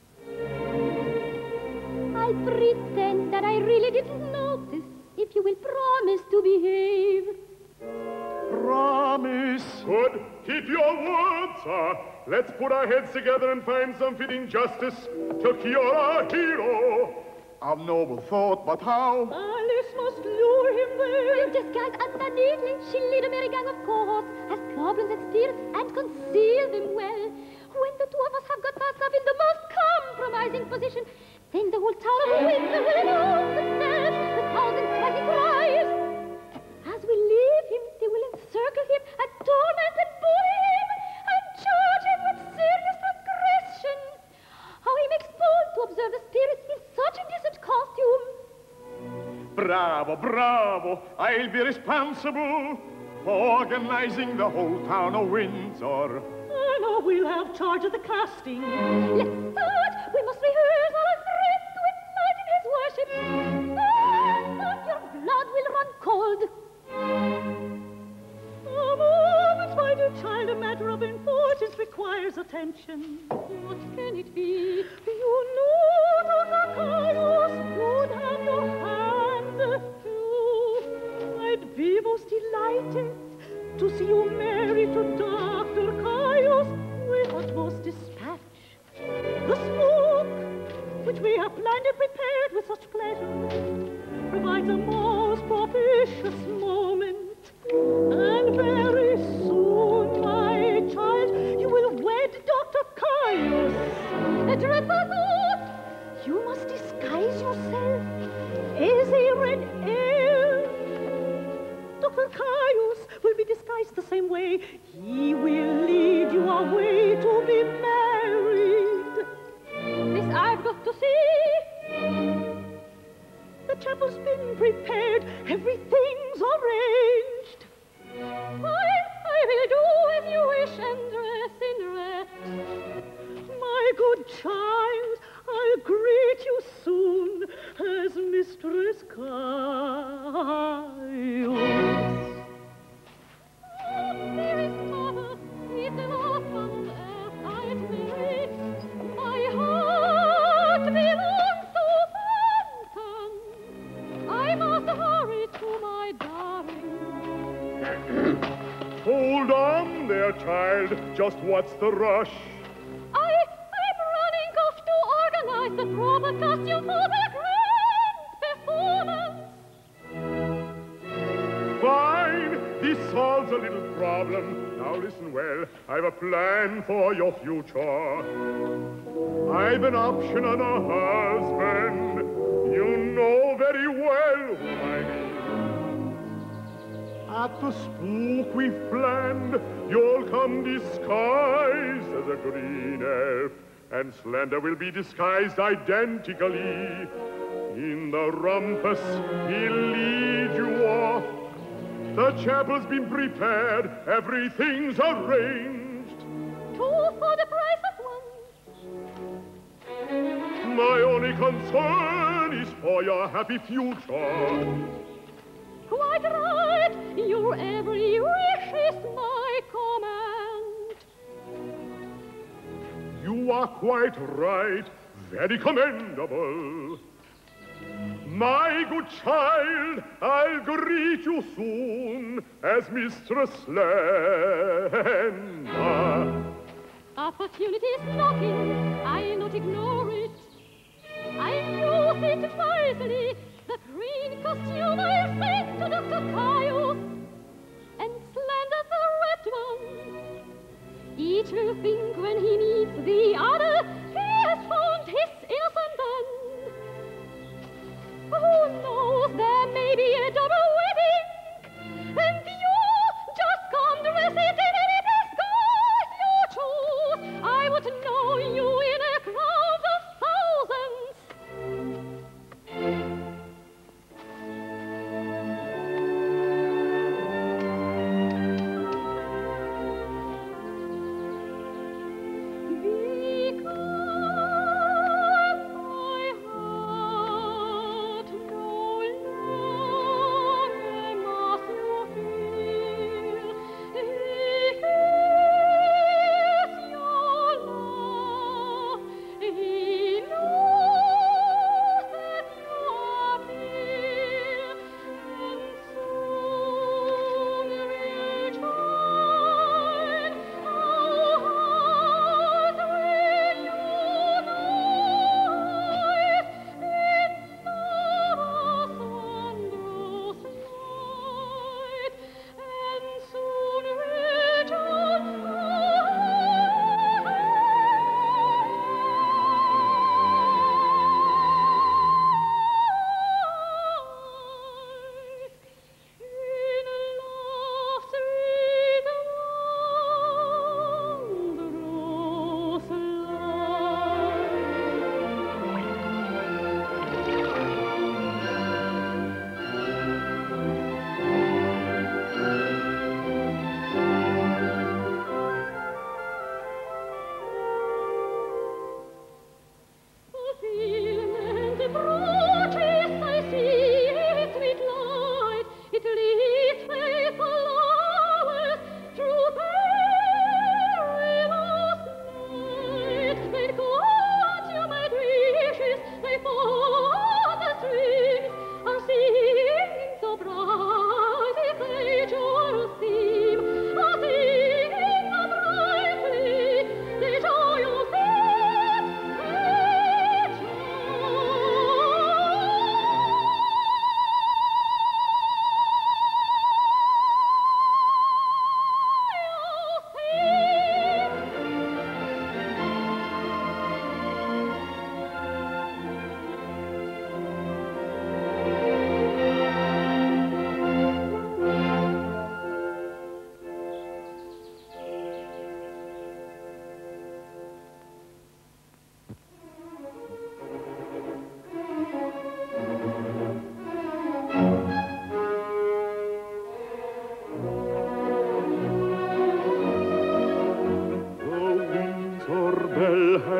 I pretend that I really didn't notice. If you will promise to behave. Promise. Good. Keep your word, sir. Let's put our heads together and find some fitting justice to cure our hero. A noble thought, but how? Alice must lure him there. We'll disguise Anna neatly. She'll lead a merry gang of cohorts, has goblins and steers, and conceal them well. When the two of us have got ourselves in the most compromising position, then the whole town of Windsor will announce themselves with thousand crazy cries. As we leave him, they will encircle him and torment and bully him and charge him with serious transgressions. How he makes bold to observe the spirits in such indecent costume. Bravo, bravo. I'll be responsible for organizing the whole town of Windsor. Oh, no, we'll have charge of the casting. Let's start. We must rehearse our threat to enlighten his worship. Ah, your blood will run cold. A moment, my dear child, a matter of importance requires attention. What can it be? You know, Doctor Caius, would have your hand too. I'd be most delighted to see you married to Doctor Caius with utmost dispatch. The smoke, which we have planned and prepared with such pleasure, provides a most propitious moment. And very soon, my child, you will wed Doctor Caius. A dreadful thought! You must disguise yourself as a red elf. Doctor Caius will be disguised the same way. He will lead you away to be married. This I've got to see. The chapel's been prepared. Everything's arranged. Fine, I will do as you wish and dress in red. My good child, I'll greet you soon as Mistress Caius. Oh, dearest mother, sweet love from earth I'd marry. My heart belongs to Phantom. I must hurry to my darling. Hold on there, child. Just what's the rush? I, I'm running off to organize the proper costume for the grand performance. Fine. This solves a little problem. Now listen well. I've a plan for your future. I've an option on a husband. You know very well who I mean. At the spook we've planned, you'll come disguised as a green elf, and Slender will be disguised identically. In the rumpus, he'll lead you off. The chapel's been prepared, everything's arranged. Two for the price of one. My only concern is for your happy future. Quite right, your every wish is my command. You are quite right, very commendable. My good child, I'll greet you soon as Mistress Slender. Opportunity is knocking, I'll not ignore it. I'll use it wisely. The green costume I'll send to Doctor Caius, and Slender the red one. Each will think when he meets the other, he has found his innocent done. Who knows, there may be a double wedding, and you just come dress it in any disguise you choose. I would know you in a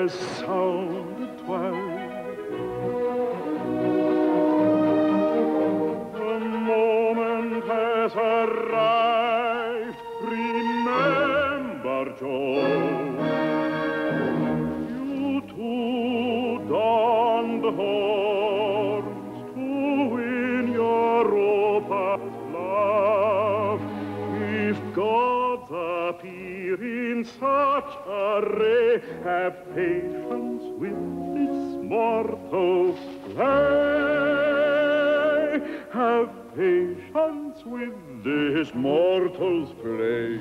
has sounded twice. The moment has arrived. Remember, Joe, you two donned the horns to win Europa's love. If gods appear in such array, have patience with this mortal play. Have patience with this mortal's play.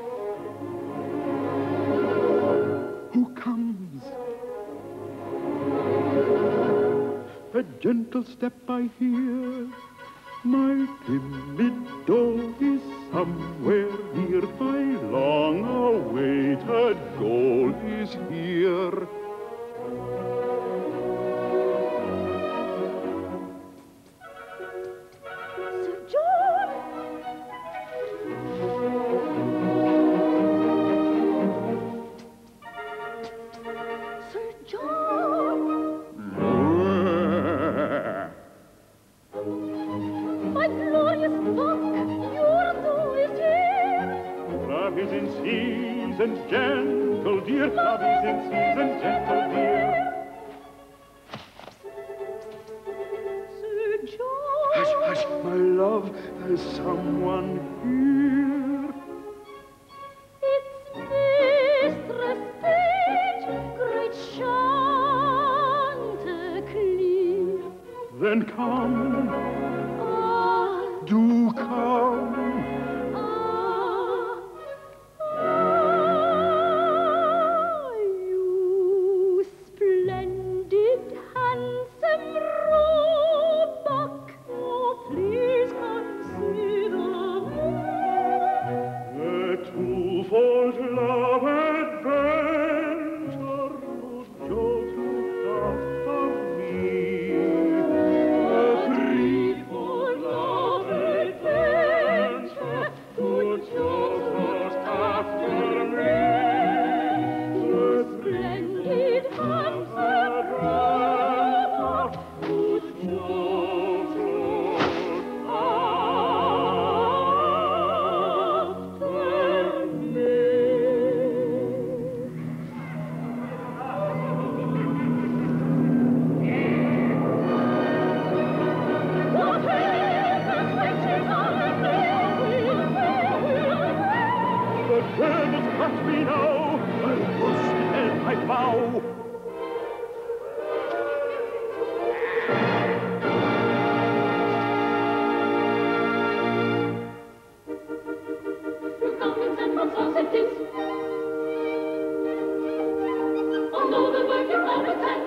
Who comes? A gentle step I hear. My timid dog is somewhere near. My long-awaited goal is here. Sir John! Sir John! My glorious buck, your dog is here. Love is in season, gentle dear. Love is in season, gentle dear. Sir John! Hush, hush, my love, there's someone here. It's Mistress Page, great Chanticleer. Then come, Ah, do come. ah, ah, you splendid, handsome roebuck. Oh, please consider me. The twofold love adventure would just look after me. The threefold love adventure would just look after me. The Splendid, handsome roebuck would just just look after me. The devils cut me now. I'll burst the head I vow. Mountains and from sunset dips. Although the working of the tent,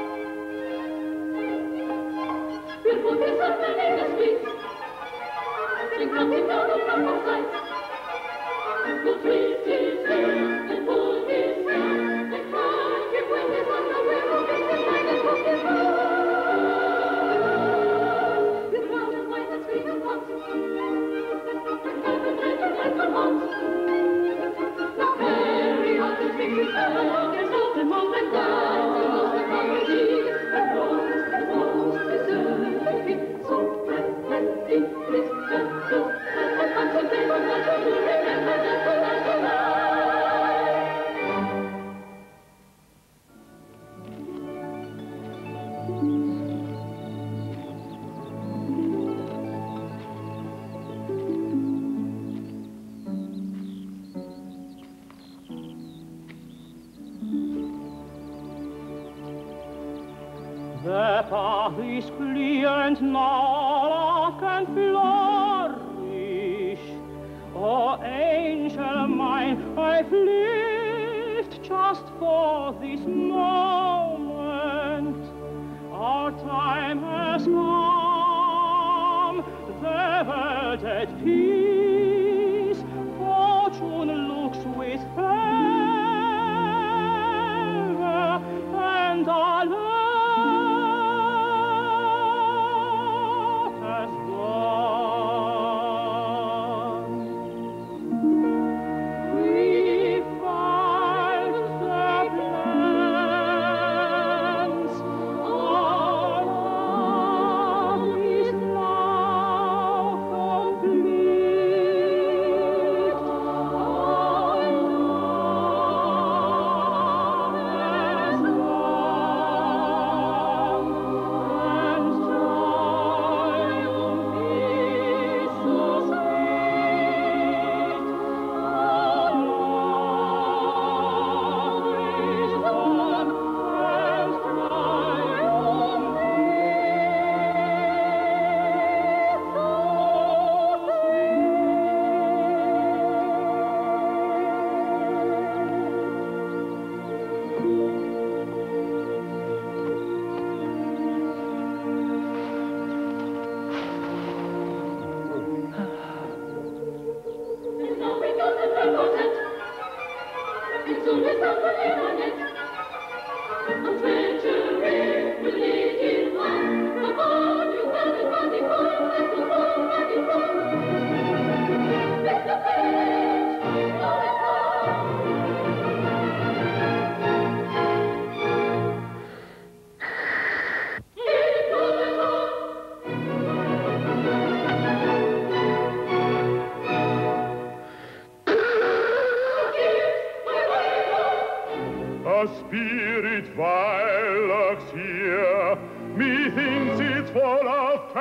we'll put his son in the streets. Bring nothing down on our sides. We'll twist his hair and pull his hair and cry him when his underwear will fix his mind and cook his food. We'll drown his wine and scream and pot. And perpetrate and let them out. Now carry on his victory flag and salt and malt and dance and lost mythology and rose and rose deservedly. So reverently please let go and concentrate on what you remember that tonight, tonight. The path is clear and now can flourish. Oh, angel mine, I've lived just for this moment. Our time has come, the world at peace. Fortune looks with favor, and our love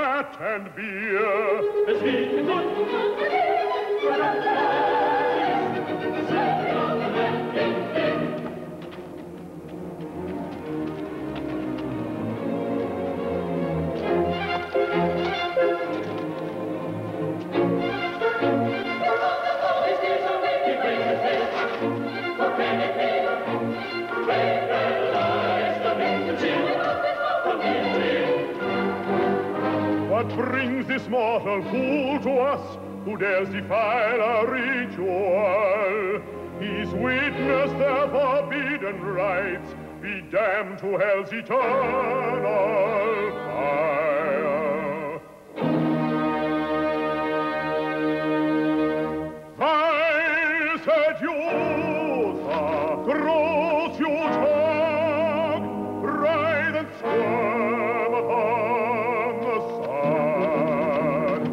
fat and beer. The sweet and good, but I'm say on the landing. What brings this mortal fool to us, who dares defile our ritual? He's witnessed their forbidden rites, be damned to hell's eternal fire. Vile seducer, gross you talk, writhe and squirm upon the sod.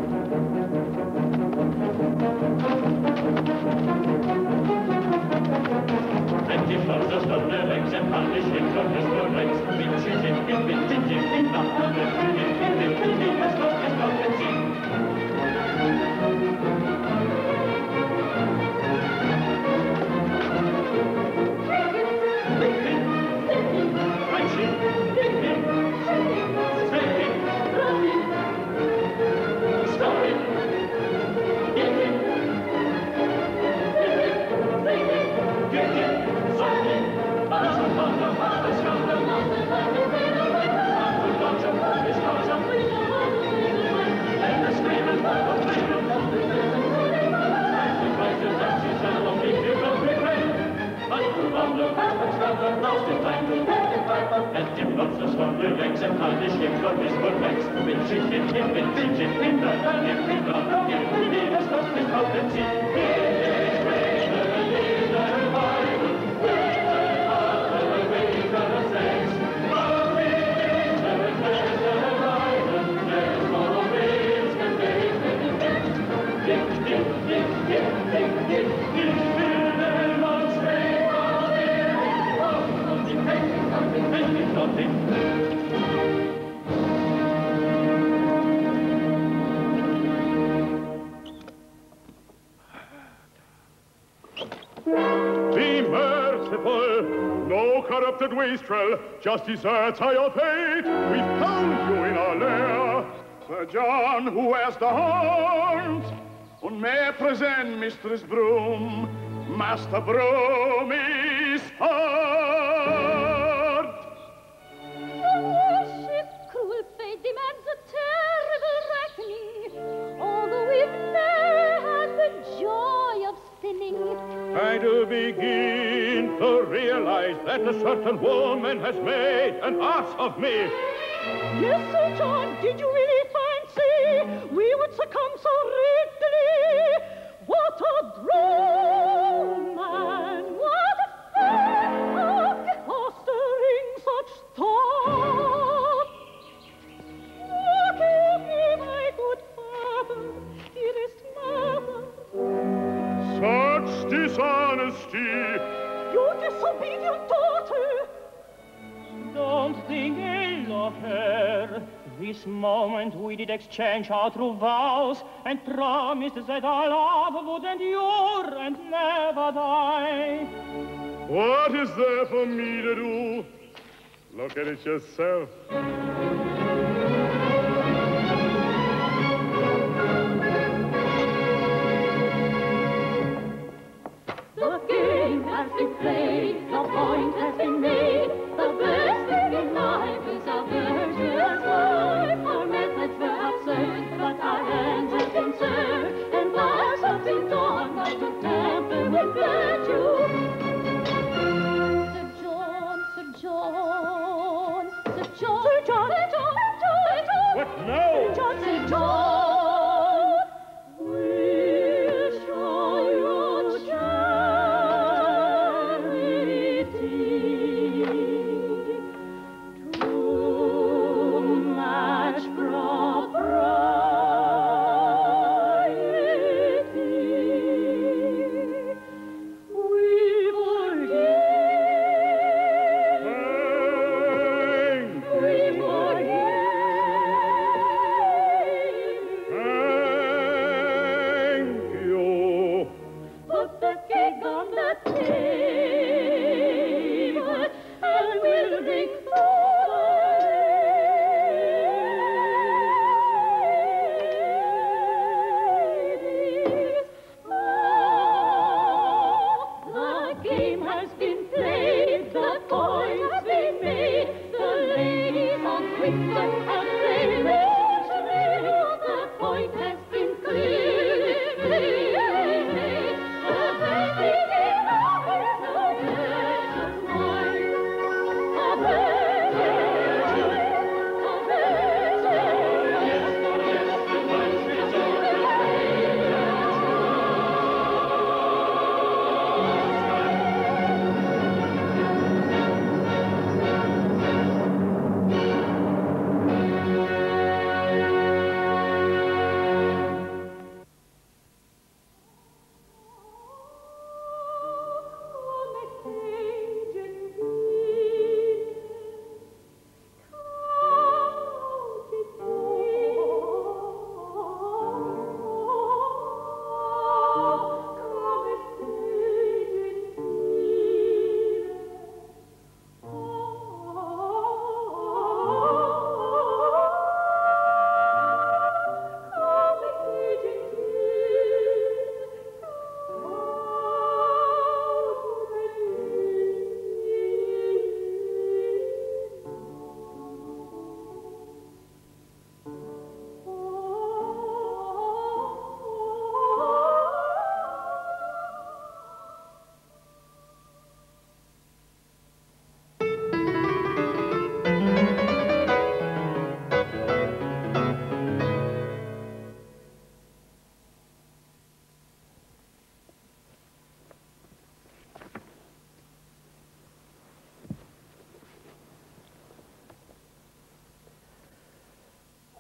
And die Flausserstunde wächst, empfandisch im Klottes Lorenz, winzig im Kind, winzig im Kind, nach der Welt, im Kind, im Kind, das Gott ist Gott, wenn sie. And the Flausses von der Längs empfandisch im Klottes Lorenz, winzig im Kind, winzig im Kind, nach der Welt, im Kind, das Gott ist Gott, wenn sie. Be merciful, no corrupted wastrel, just deserts are your fate. We found you in our lair. Sir John, who has the horns, and may present Mistress Broom. Master Broom is hard. Your worship, cruel fate demands a terrible reckoning, although we've never had the joy of sinning. I do begin to realize that a certain woman has made an ass of me. Yes, Sir John, did you really fancy we would succumb so readily? What a droll man, what a fact, fostering such thought. Forgive me, my good father, dearest mother. Such dishonesty. You disobedient daughter. Don't think ill of her. This moment we did exchange our true vows and promised that our love would endure and never die. What is there for me to do? Look at it yourself. The game has been played, the point has been made. The best thing in life is a virtuous wife. Our methods were absurd, but our hands have been served, and lives have been done not to tamper with virtue. Sir John, Sir John, Sir John, Sir John, Sir John, Sir John, Sir John. What now? Sir John, Sir John. We'll show you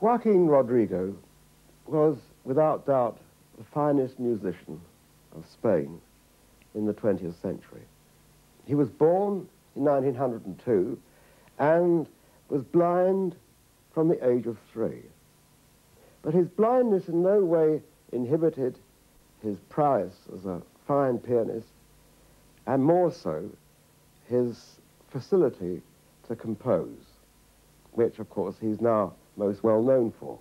Joaquin Rodrigo was, without doubt, the finest musician of Spain in the twentieth century. He was born in nineteen hundred two and was blind from the age of three. But his blindness in no way inhibited his prowess as a fine pianist, and more so, his facility to compose, which, of course, he's now most well known for.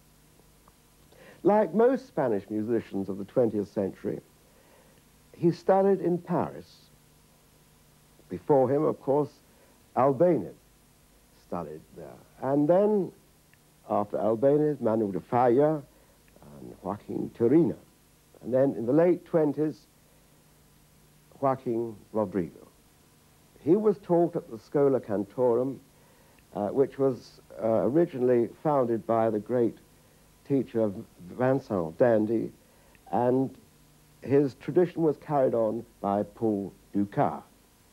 Like most Spanish musicians of the twentieth century, he studied in Paris. Before him, of course, Albéniz studied there. And then, after Albéniz, Manuel de Falla and Joaquin Turina. And then, in the late twenties, Joaquin Rodrigo. He was taught at the Schola Cantorum, uh, which was uh, originally founded by the great teacher Vincent d'Indy, and his tradition was carried on by Paul Dukas.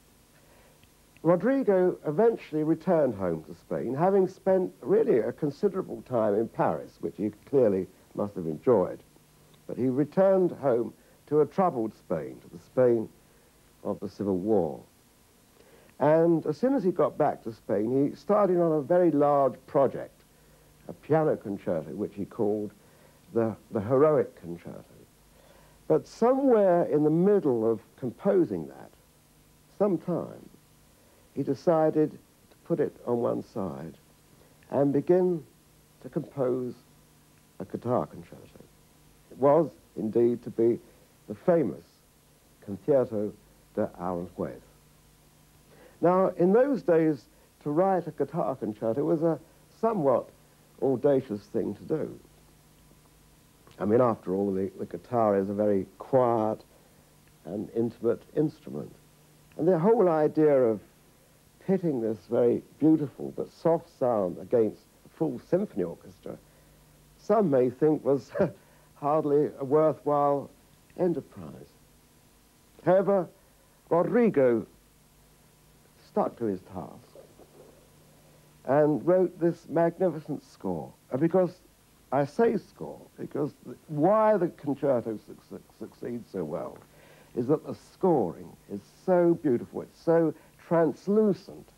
Rodrigo eventually returned home to Spain, having spent really a considerable time in Paris, which he clearly must have enjoyed. But he returned home to a troubled Spain, to the Spain of the Civil War. And as soon as he got back to Spain, he started on a very large project, a piano concerto, which he called the, the Heroic Concerto. But somewhere in the middle of composing that, sometime, he decided to put it on one side and begin to compose a guitar concerto. It was, indeed, to be the famous Concierto de Aranjuez. Now, in those days, to write a guitar concerto was a somewhat audacious thing to do. I mean, after all, the, the guitar is a very quiet and intimate instrument. And the whole idea of pitting this very beautiful but soft sound against a full symphony orchestra, some may think was hardly a worthwhile enterprise. However, Rodrigo stuck to his task and wrote this magnificent score. And because I say score, because why the concerto su succeeds so well is that the scoring is so beautiful, it's so translucent,